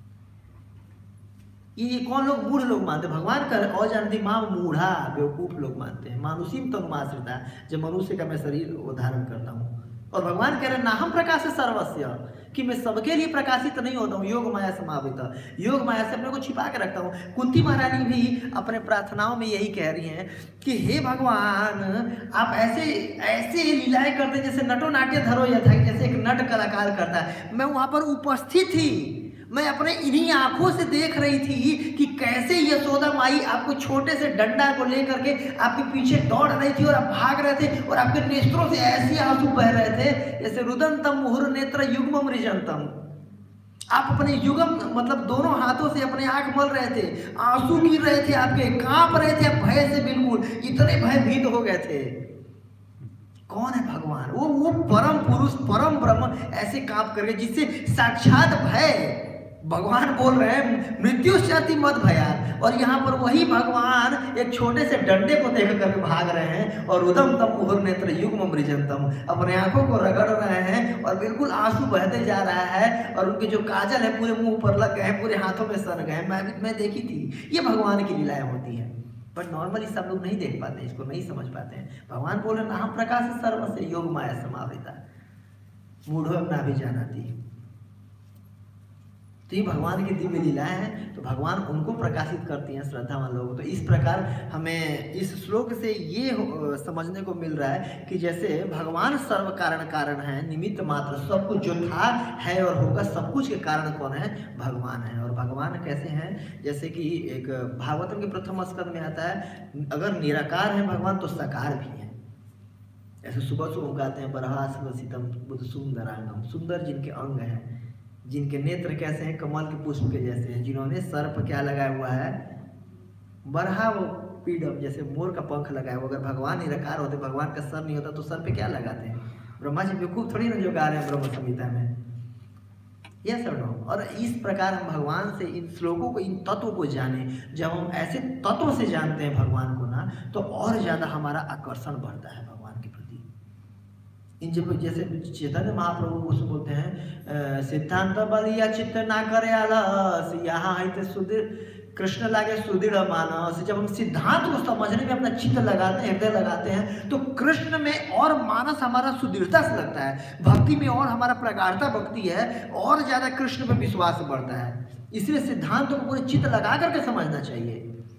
ये कौन लोग? मूढ़ लोग मानते हैं। भगवान का अजानती माम मूढ़ा, बेवकूफ़ लोग मानते हैं। मानुषीम तनुमाश्रिता, जब मनुष्य का मैं शरीर वो धारण करता हूँ। और भगवान कह रहे हैं नाहम प्रकाश सर्वस्य, कि मैं सबके लिए प्रकाशित नहीं होता हूँ, योग माया समावित, योग माया से अपने को छिपा के रखता हूँ। कुंती महारानी भी अपने प्रार्थनाओं में यही कह रही हैं कि हे भगवान, आप ऐसे लीलाएं करते जैसे नटो नाट्य धरो यथा, जैसे एक नट कलाकार करता है। मैं वहाँ पर उपस्थित थी, मैं अपने इन्हीं आंखों से देख रही थी कि कैसे यशोदा माई आपको छोटे से डंडा को लेकर के आपके पीछे दौड़ रही थी और आप भाग रहे थे और आपके नेत्रों से ऐसे आंसू बह रहे थे जैसे रुदंतम मुहुर नेत्र युग्मम रिजंतम। आप अपने युगम मतलब दोनों हाथों से अपने आंख मल रहे थे, आंसू गिर रहे थे, आपके कांप रहे थे, आप भय से बिल्कुल इतने भयभीत हो गए थे। कौन है? भगवान। वो परम पुरुष, परम ब्रह्म ऐसे कांप करके, जिससे साक्षात भय भगवान बोल रहे हैं मृत्यु शति मत भया। और यहाँ पर वही भगवान एक छोटे से डंडे को देख करके भाग रहे हैं और उदम तम मुहुर नेत्र युग्म मृजंतम, अपने आंखों को रगड़ रहे हैं और बिल्कुल आंसू बहते जा रहा है और उनके जो काजल है पूरे मुंह पर लग गए, पूरे हाथों में सन गए। मैं देखी थी, ये भगवान की लीलाएं होती है, बट नॉर्मली सब लोग नहीं देख पाते, इसको नहीं समझ पाते हैं। भगवान बोल रहे नाम प्रकाश सर्व से योग माया समावृता मूढ़ो ना भी जानाती। तो ये भगवान की दिव्य लीलाएं हैं, तो भगवान उनको प्रकाशित करती हैं श्रद्धावान लोगों। तो इस प्रकार हमें इस श्लोक से ये समझने को मिल रहा है कि जैसे भगवान सर्व कारण है, निमित्त मात्र, सब कुछ जो था है और होगा, सब कुछ के कारण कौन है? भगवान है। और भगवान कैसे हैं? जैसे कि एक भागवतम के प्रथम स्कंद में आता है, अगर निराकार है भगवान तो साकार भी है। ऐसे सुबह सुबह गाते हैं बरहासवसितम बुद्ध सुंदरांगम, सुंदर जिनके अंग हैं, जिनके नेत्र कैसे हैं? कमल के पुष्प के जैसे हैं, जिन्होंने सर पर क्या लगाया हुआ है? बरहा वो पीडम, जैसे मोर का पंख लगाया हुआ। अगर भगवान निराकार होते, भगवान का सर नहीं होता, तो सर पे क्या लगाते हैं? ब्रह्मा जी बेवकूफ थोड़ी ना जो गा रहे हैं ब्रह्म संहिता में। यस और नो। और इस प्रकार हम भगवान से इन श्लोकों को, इन तत्वों को जाने। जब हम ऐसे तत्वों से जानते हैं भगवान को ना, तो और ज़्यादा हमारा आकर्षण बढ़ता है भगवान के प्रति। इन जब जैसे चैतन्य महाप्रभु उसको बोलते हैं सिद्धांत बलिया चित्त ना करे आलस, यहाँ है तो सुदृढ़ कृष्ण लागे सुदृढ़ मानस। जब हम सिद्धांत को समझने में अपना चित्त लगाते हैं, हृदय लगाते हैं, तो कृष्ण में और मानस हमारा सुदृढ़ता से लगता है, भक्ति में और हमारा प्रगाढ़ता भक्ति है, और ज़्यादा कृष्ण पे विश्वास बढ़ता है। इसलिए सिद्धांतों को पूरे चित्त लगा करके समझना चाहिए।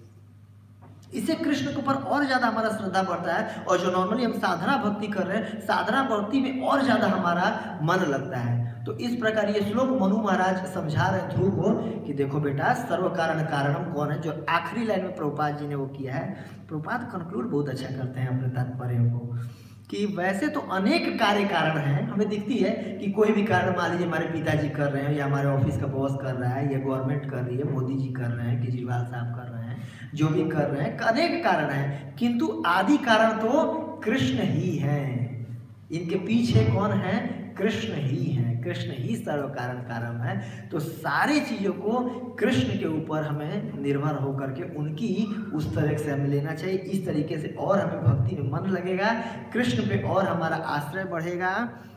इससे कृष्ण के ऊपर और ज़्यादा हमारा श्रद्धा बढ़ता है। और जो नॉर्मली हम साधना भक्ति कर रहे हैं, साधना भक्ति में और ज़्यादा हमारा मन लगता है। तो इस प्रकार ये श्लोक मनु महाराज समझा रहे हैं ध्रुव को कि देखो बेटा, सर्व कारण कारणम कौन है, जो आखिरी लाइन में प्रभुपाद जी ने वो किया है। प्रभुपाद कंक्लूड बहुत अच्छा करते हैं अपने तात्पर्य को, कि वैसे तो अनेक कार्य कारण हैं। हमें दिखती है कि कोई भी कारण, मान लीजिए हमारे पिताजी कर रहे हैं, या हमारे ऑफिस का बॉस कर रहा है, या गवर्नमेंट कर रही है, मोदी जी कर रहे हैं, केजरीवाल साहब कर रहे हैं, जो भी कर रहे हैं, अनेक कारण हैं, किंतु आदि कारण तो कृष्ण ही है। इनके पीछे कौन है? कृष्ण ही है। कृष्ण ही सर्व कारण कारण है। तो सारी चीज़ों को कृष्ण के ऊपर हमें निर्भर होकर के उनकी उस तरह से हमें लेना चाहिए। इस तरीके से और हमें भक्ति में मन लगेगा, कृष्ण पे और हमारा आश्रय बढ़ेगा।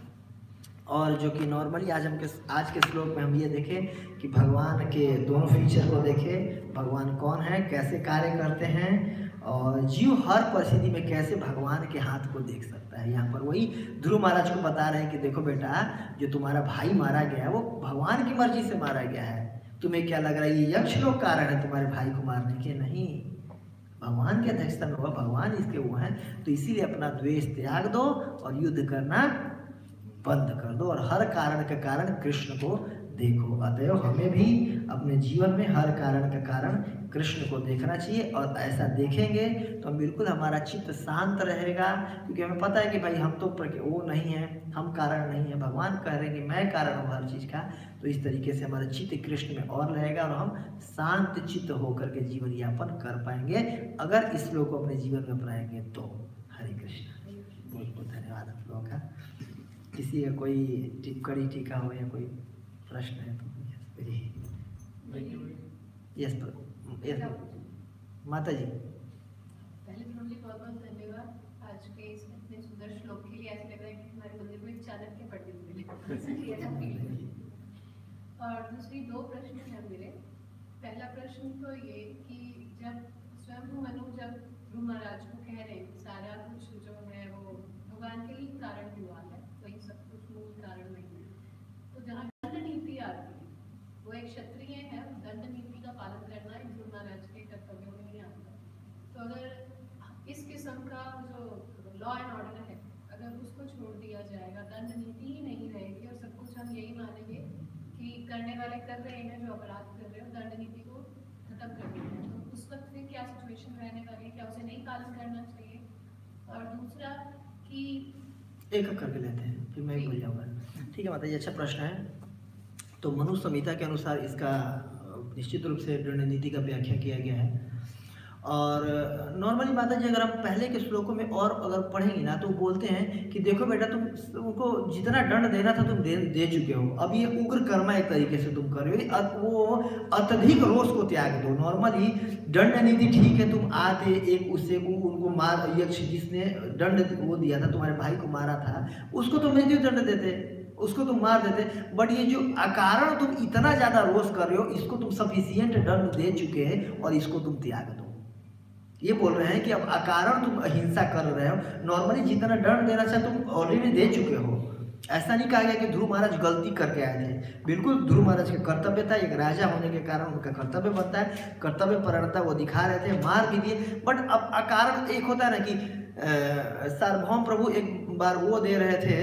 और जो कि नॉर्मली आज के श्लोक में हम ये देखें कि भगवान के दोनों फीचर को देखें, भगवान कौन है, कैसे कार्य करते हैं, और जीव हर परिस्थिति में कैसे भगवान के हाथ को देख सकता है। यहाँ पर वही ध्रुव महाराज को बता रहे हैं कि देखो बेटा, जो तुम्हारा भाई मारा गया है वो भगवान की मर्जी से मारा गया है। तुम्हें क्या लग रहा है ये यक्ष लोग कारण है तुम्हारे भाई को मारने के? नहीं, भगवान की अध्यक्षता में हुआ, भगवान इसके वो हैं। तो इसीलिए अपना द्वेष त्याग दो और युद्ध करना बंद कर दो, और हर कारण का कारण कृष्ण को देखो। अतएव हमें भी अपने जीवन में हर कारण का कारण कृष्ण को देखना चाहिए, और ऐसा देखेंगे तो बिल्कुल हमारा चित्त शांत रहेगा। क्योंकि हमें पता है कि भाई हम तो वो नहीं है, हम कारण नहीं है, भगवान कह रहे हैं कि मैं कारण हूँ हर चीज़ का। तो इस तरीके से हमारा चित्त कृष्ण में और रहेगा, और हम शांत चित्त होकर के जीवन यापन कर पाएंगे, अगर इस श्लोक को अपने जीवन में अपनाएंगे तो। हरे कृष्ण। बहुत बहुत धन्यवाद आप लोगों का। किसी का कोई टिप्पणी टीका हो या कोई प्रश्न है तो यस माता जी। पहले तो मुझे बहुत बहुत धन्यवाद आज के इस इतने सुंदर श्लोक के लिए। ऐसा लग रहा है कि हमारे मंदिर में चाणक्य पंडित मिले। और दूसरी दो प्रश्न हैं मेरे। पहला प्रश्न तो ये कि जब स्वयं मनु जब ध्रुव महाराज को कह रहे हैं सारा कुछ जो है वो भगवान के लिए कारण हुआ है, वही सब कुछ मूल कारण नहीं है, तो जहाँ दंड नीति आती है, वो एक क्षत्रिय है, दंड नीति का पालन करना एक ध्रुव महाराज के कर्तव्यों में नहीं आता। तो अगर इस किस्म का जो लॉ एंड ऑर्डर है, अगर उसको छोड़ दिया जाएगा, दंड नीति ही नहीं रहेगी, और सब कुछ हम यही मानेंगे कि करने वाले कर रहे हैं, जो अपराध कर रहे हो, दंड नीति को खत्म कर देना है, तो उस वक्त फिर क्या सिचुएशन रहने वाली है, क्या उसे नहीं पालन करना चाहिए? और दूसरा कि एक करके लेते हैं, फिर मैं बोल जाऊँगा। ठीक है माता जी, अच्छा प्रश्न है। तो मनु संहिता के अनुसार इसका निश्चित रूप से दंड नीति का व्याख्या किया गया है। और नॉर्मली माता जी अगर हम पहले के श्लोकों में और अगर पढ़ेंगे ना, तो बोलते हैं कि देखो बेटा, तुमको जितना दंड देना था तुम दे चुके हो, अब ये उग्र कर्म एक तरीके से तुम कर रहे हो, अब वो अत्यधिक रोष को त्याग दो। नॉर्मली दंड नीति ठीक है, तुम आते एक उससे उनको मार, यक्ष जिसने दंड वो दिया था, तुम्हारे भाई को मारा था, उसको तुम नहीं दंड देते, उसको तुम मार देते। बट ये जो अकारण तुम इतना ज़्यादा रोष कर रहे हो, इसको तुम सफिशियंट दंड दे चुके हैं, और इसको तुम त्याग दो। ये बोल रहे हैं कि अब अकारण तुम अहिंसा कर रहे हो, नॉर्मली जितना दंड देना चाहिए तुम ऑलरेडी दे चुके हो। ऐसा नहीं कहा गया कि ध्रुव महाराज गलती करके आए थे, बिल्कुल ध्रुव महाराज का कर्तव्य था, एक राजा होने के कारण उनका कर्तव्य बनता है, कर्तव्य परायणता वो दिखा रहे थे, मार भी दिए। बट अब अकारण एक होता है ना कि सार्वभौम प्रभु एक बार वो दे रहे थे,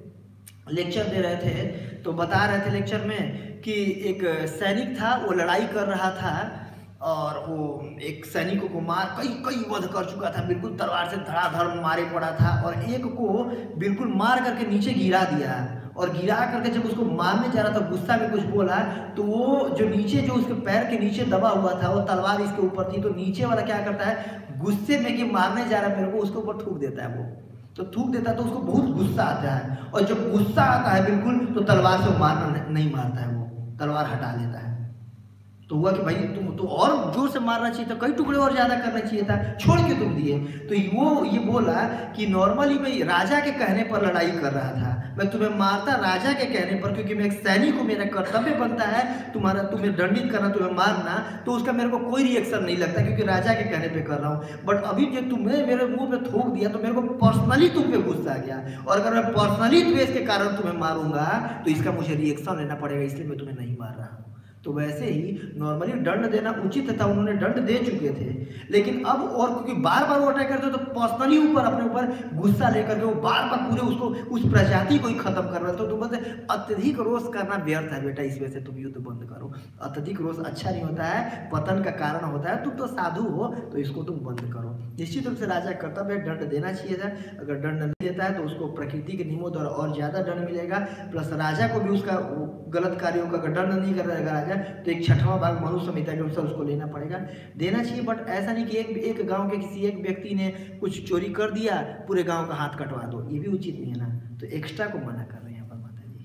लेक्चर दे रहे थे, तो बता रहे थे लेक्चर में कि एक सैनिक था, वो लड़ाई कर रहा था, और वो एक सैनिकों को मार कई वध कर चुका था, बिल्कुल तलवार से धड़ाधड़ मारे पड़ा था, और एक को बिल्कुल मार करके नीचे गिरा दिया, और गिरा करके जब उसको मारने जा रहा था, गुस्सा में कुछ बोला, तो वो जो नीचे जो उसके पैर के नीचे दबा हुआ था, वो तलवार इसके ऊपर थी, तो नीचे वाला क्या करता है, गुस्से में कि मारने जा रहा है मेरे को, उसके ऊपर थूक देता है वो, तो थूक देता है तो उसको बहुत गुस्सा आता है, और जब गुस्सा आता है बिल्कुल तो तलवार से वो मारना नहीं मारता है, वो तलवार हटा लेता है। तो हुआ कि भाई तुम तो और जोर से मारना चाहिए था, कई टुकड़े और ज़्यादा करना चाहिए था, छोड़ के तुम दिए। तो वो ये बोला कि नॉर्मली मैं राजा के कहने पर लड़ाई कर रहा था, मैं तुम्हें मारता राजा के कहने पर, क्योंकि मैं एक सैनिक हूँ, मेरा कर्तव्य बनता है तुम्हें दंडित करना, तुम्हें मारना, तो उसका मेरे को कोई रिएक्शन नहीं लगता क्योंकि राजा के कहने पे कर रहा हूँ। बट अभी जो तुमने मेरे मुंह पे थूक दिया तो मेरे को पर्सनली तुम पे गुस्सा आ गया, और अगर मैं पर्सनली द्वेष के कारण तुम्हें मारूंगा तो इसका मुझे रिएक्शन लेना पड़ेगा, इसलिए मैं तुम्हें नहीं मार रहा हूँ। तो वैसे ही नॉर्मली दंड देना उचित था, उन्होंने दंड दे चुके थे, लेकिन अब और क्योंकि बार बार वो अटैक करते तो पर्सनली अपने ऊपर गुस्सा लेकर के वो बार बार पूरे उसको उस प्रजाति को ही खत्म कर रहा था। तो बोलते अत्यधिक रोष करना व्यर्थ है बेटा, इस वजह से तुम युद्ध बंद करो, अत्यधिक रोष अच्छा नहीं होता है, पतन का कारण होता है, तुम तो साधु हो तो इसको तुम बंद करो। निश्चित रूप से राजा कर्तव्य दंड देना चाहिए था, अगर दंड नहीं देता है तो उसको प्रकृति के नियमों द्वारा और ज़्यादा दंड मिलेगा, प्लस राजा को भी उसका गलत कार्यों का अगर दंड नहीं कर रहेगा राजा तो एक 6वां भाग मनु संहिता के अनुसार उसको लेना पड़ेगा, देना चाहिए। बट ऐसा नहीं कि एक गांव के किसी एक व्यक्ति ने कुछ चोरी कर दिया पूरे गांव का हाथ कटवा दो, ये भी उचित नहीं है ना, तो एक्स्ट्रा को मना कर रहे हैं यहाँ पर माता जी।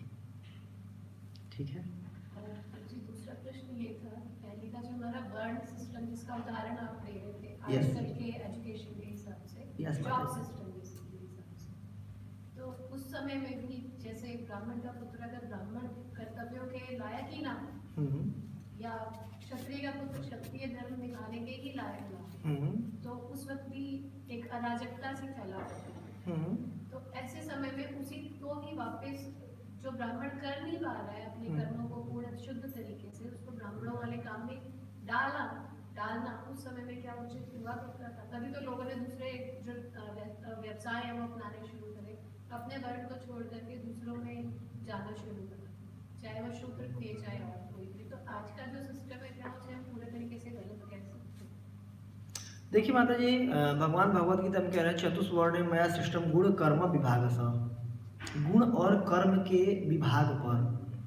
ठीक है जी, दूसरा प्रश्न ये था, पहले का जो हमारा वर्ण सिस्टम जिसका उदाहरण आप दे रहे थे Yes. आजकल के एजुकेशन के हिसाब से, Yes, जॉब माता जी। सिस्टम के हिसाब से, तो उस समय में भी जैसे ब्राह्मण का पुत्र अगर ब्राह्मण कर्तव्यों के लायक ही ना हो, या क्षत्रिय का पुत्र क्षत्रिय धर्म निभाने के ही लायक ना हो, तो उस वक्त भी एक अराजकता से फैला होता है। तो ऐसे समय में उसी को ही वापस जो ब्राह्मण कर नहीं पा रहा है अपने कर्मों को पूर्ण शुद्ध तरीके से, उसको ब्राह्मणों वाले काम में डालना उस समय में क्या उचित हुआ करता था? तभी तो लोगों ने दूसरे जो व्यवसाय है वो अपनाने शुरू करे, अपने वर्ण को छोड़ करके दूसरों में जाना शुरू करा, चाहे वो शूद्र थे चाहे और कोई भी। तो आज का जो सिस्टम है क्या उसे हम पूरे तरीके से गलत कह सकते हैं? देखिए माता जी, भगवान भगवत गीता में कह रहे हैं चतुष्वर्ण मया सिस्टम गुण कर्म विभाग स, गुण और कर्म के विभाग पर।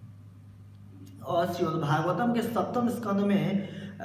और श्रीमद् भागवतम के 7वें स्कंद में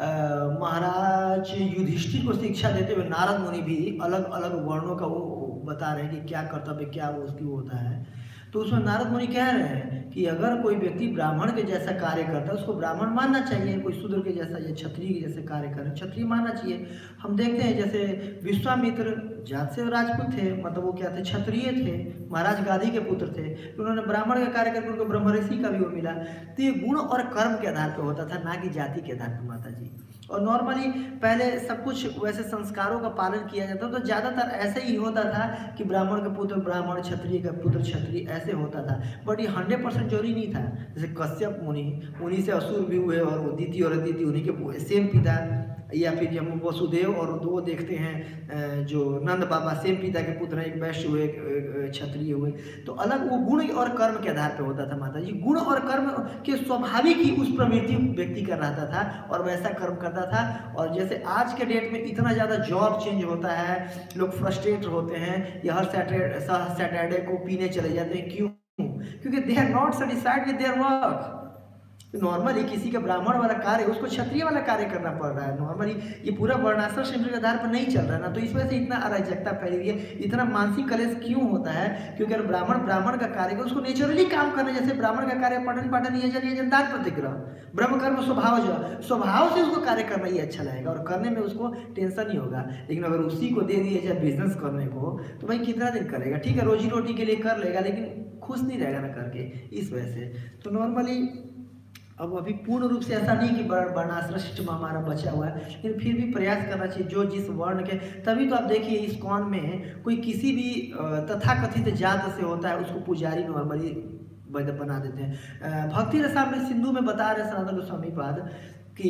महाराज युधिष्ठिर को शिक्षा देते हुए नारद मुनि भी अलग अलग वर्णों का वो बता रहे हैं कि क्या कर्तव्य क्या वो उसकी होता है। तो उसमें नारद मुनि कह रहे हैं कि अगर कोई व्यक्ति ब्राह्मण के जैसा कार्य करता है उसको ब्राह्मण मानना चाहिए, कोई शूद्र के जैसा या क्षत्रिय के जैसे कार्य कर क्षत्रिय मानना चाहिए। हम देखते हैं जैसे विश्वामित्र जात से राजपूत थे, मतलब वो क्या थे, क्षत्रिय थे, महाराज गादी के पुत्र थे, तो उन्होंने ब्राह्मण का कार्य करके उनको ब्रह्म ऋषि का भी वो मिला। तो ये गुण और कर्म के आधार पर होता था, ना कि जाति के आधार पर माता जी। और नॉर्मली पहले सब कुछ वैसे संस्कारों का पालन किया जाता, तो ज़्यादातर ऐसे ही होता था कि ब्राह्मण का पुत्र ब्राह्मण, क्षत्रिय का पुत्र क्षत्रिय, ऐसे होता था। बट ये 100% जरूरी नहीं था। जैसे कश्यप मुनि, उन्हीं से असुर भी हुए, और वो अदिति और अदिति उन्हीं के सेम पिता, या फिर हम वसुदेव और दो देखते हैं जो नंद बाबा सेम पिता के पुत्र हैं, एक वैश्य हुए एक क्षत्रिय हुए। तो अलग वो गुण और कर्म के आधार पर होता था माता जी। गुण और कर्म के स्वाभाविक ही उस प्रवृत्ति व्यक्ति कर रहता था और वैसा कर्म करता था। और जैसे आज के डेट में इतना ज़्यादा जॉब चेंज होता है, लोग फ्रस्ट्रेट होते हैं, या हर सैटरडे को पीने चले जाते हैं, क्यों? क्योंकि they are not satisfied with their work. Normally किसी का ब्राह्मण वाला कार्य उसको क्षत्रिय वाला कार्य करना पड़ रहा है। नॉर्मली ये पूरा वर्णाश्रम सिस्टम के आधार पर नहीं चल रहा है ना, तो इस वजह से इतना अराजकता फैली हुई है, इतना मानसिक कलेश क्यों होता है? क्योंकि अगर ब्राह्मण का कार्य उसको नेचुरली काम करना, जैसे ब्राह्मण का कार्य पठन पाठन यजन दान प्रतिग्रह, ब्रह्म कर्म स्वभाव से उसको कार्य करना ही अच्छा लगेगा और करने में उसको टेंशन नहीं होगा। लेकिन अगर उसी को दे दिया जाए बिजनेस करने को, तो भाई कितना दिन करेगा? ठीक है, रोजी रोटी के लिए कर लेगा, लेकिन खुश नहीं रहेगा ना करके, इस वजह से। तो नॉर्मली अब अभी पूर्ण रूप से ऐसा नहीं कि वर्णाश्रम सिस्टम हमारा बचा हुआ है, लेकिन फिर भी प्रयास करना चाहिए जो जिस वर्ण के। तभी तो आप देखिए इस्कॉन में कोई किसी भी तथाकथित जात से होता है उसको पुजारी नॉर्मली बना देते हैं। भक्ति रसामृत सिंधु में बता रहे सनातन गोस्वामी पाद कि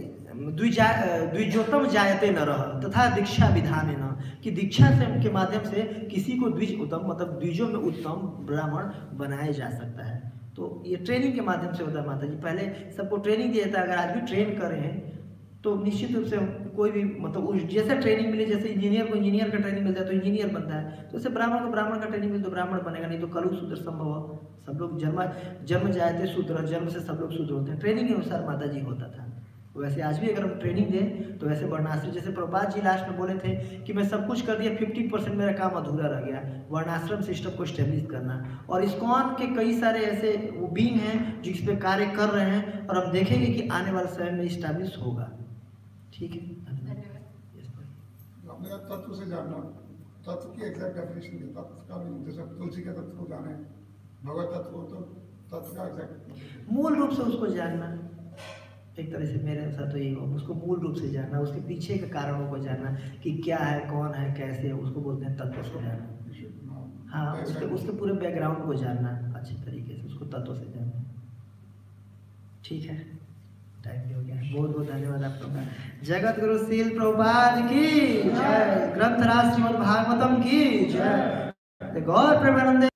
द्विजोतम जायते न रह तथा दीक्षा विधान न, कि दीक्षा से के माध्यम से किसी को द्विज उत्तम, मतलब द्विजों में उत्तम ब्राह्मण बनाया जा सकता है। तो ये ट्रेनिंग के माध्यम से होता है माता जी। पहले सबको ट्रेनिंग दिया जाता है, अगर आज भी ट्रेन करें हैं तो निश्चित रूप से कोई भी मतलब जैसे ट्रेनिंग मिले, जैसे इंजीनियर को इंजीनियर का ट्रेनिंग मिलता है तो इंजीनियर बनता है, तो जैसे ब्राह्मण को ब्राह्मण का ट्रेनिंग मिले तो ब्राह्मण बनेगा, नहीं तो कलु शूद्र संभव। सब लोग जन्म जाते शूद्र, जन्म से सब लोग शूद्र होते हैं, ट्रेनिंग के अनुसार माता जी होता था। वैसे आज भी अगर हम ट्रेनिंग दें तो वैसे वर्णाश्रम, जैसे प्रभुपाद जी लास्ट में बोले थे कि मैं सब कुछ कर दिया, 50% मेरा काम अधूरा रह गया, वर्णाश्रम सिस्टम को स्टेब्लिश करना। और इस्कॉन के कई सारे ऐसे वो बींग हैं जो इस पर कार्य कर रहे हैं और हम देखेंगे कि आने वाले समय में स्टेब्लिश होगा। ठीक है, धन्यवाद। अपने तत्व से जानना, तत्व की एग्जैक्ट डेफिनेशन है, तत्व का भी, जैसे तुलसी के तत्व को जाने, भगवत तत्व तो तत्व का एग्जैक्ट मूल रूप से उसको जानना, एक तरह से मेरे साथ तो यही हो, उसको मूल रूप से जानना, उसके पीछे के कारणों को जानना कि क्या है, कौन है, कैसे है, उसको बोलते हैं तत्व से जानना। हाँ, उसके पूरे बैकग्राउंड को जानना अच्छे तरीके से, उसको तत्व से जानना। ठीक है, टाइम भी हो गया। बहुत बहुत धन्यवाद आपका। जगत गुरु श्रील प्रभुपाद की जय, ग्रंथराज श्रीमद् भागवतम की जय, गौर प्रेमानंद।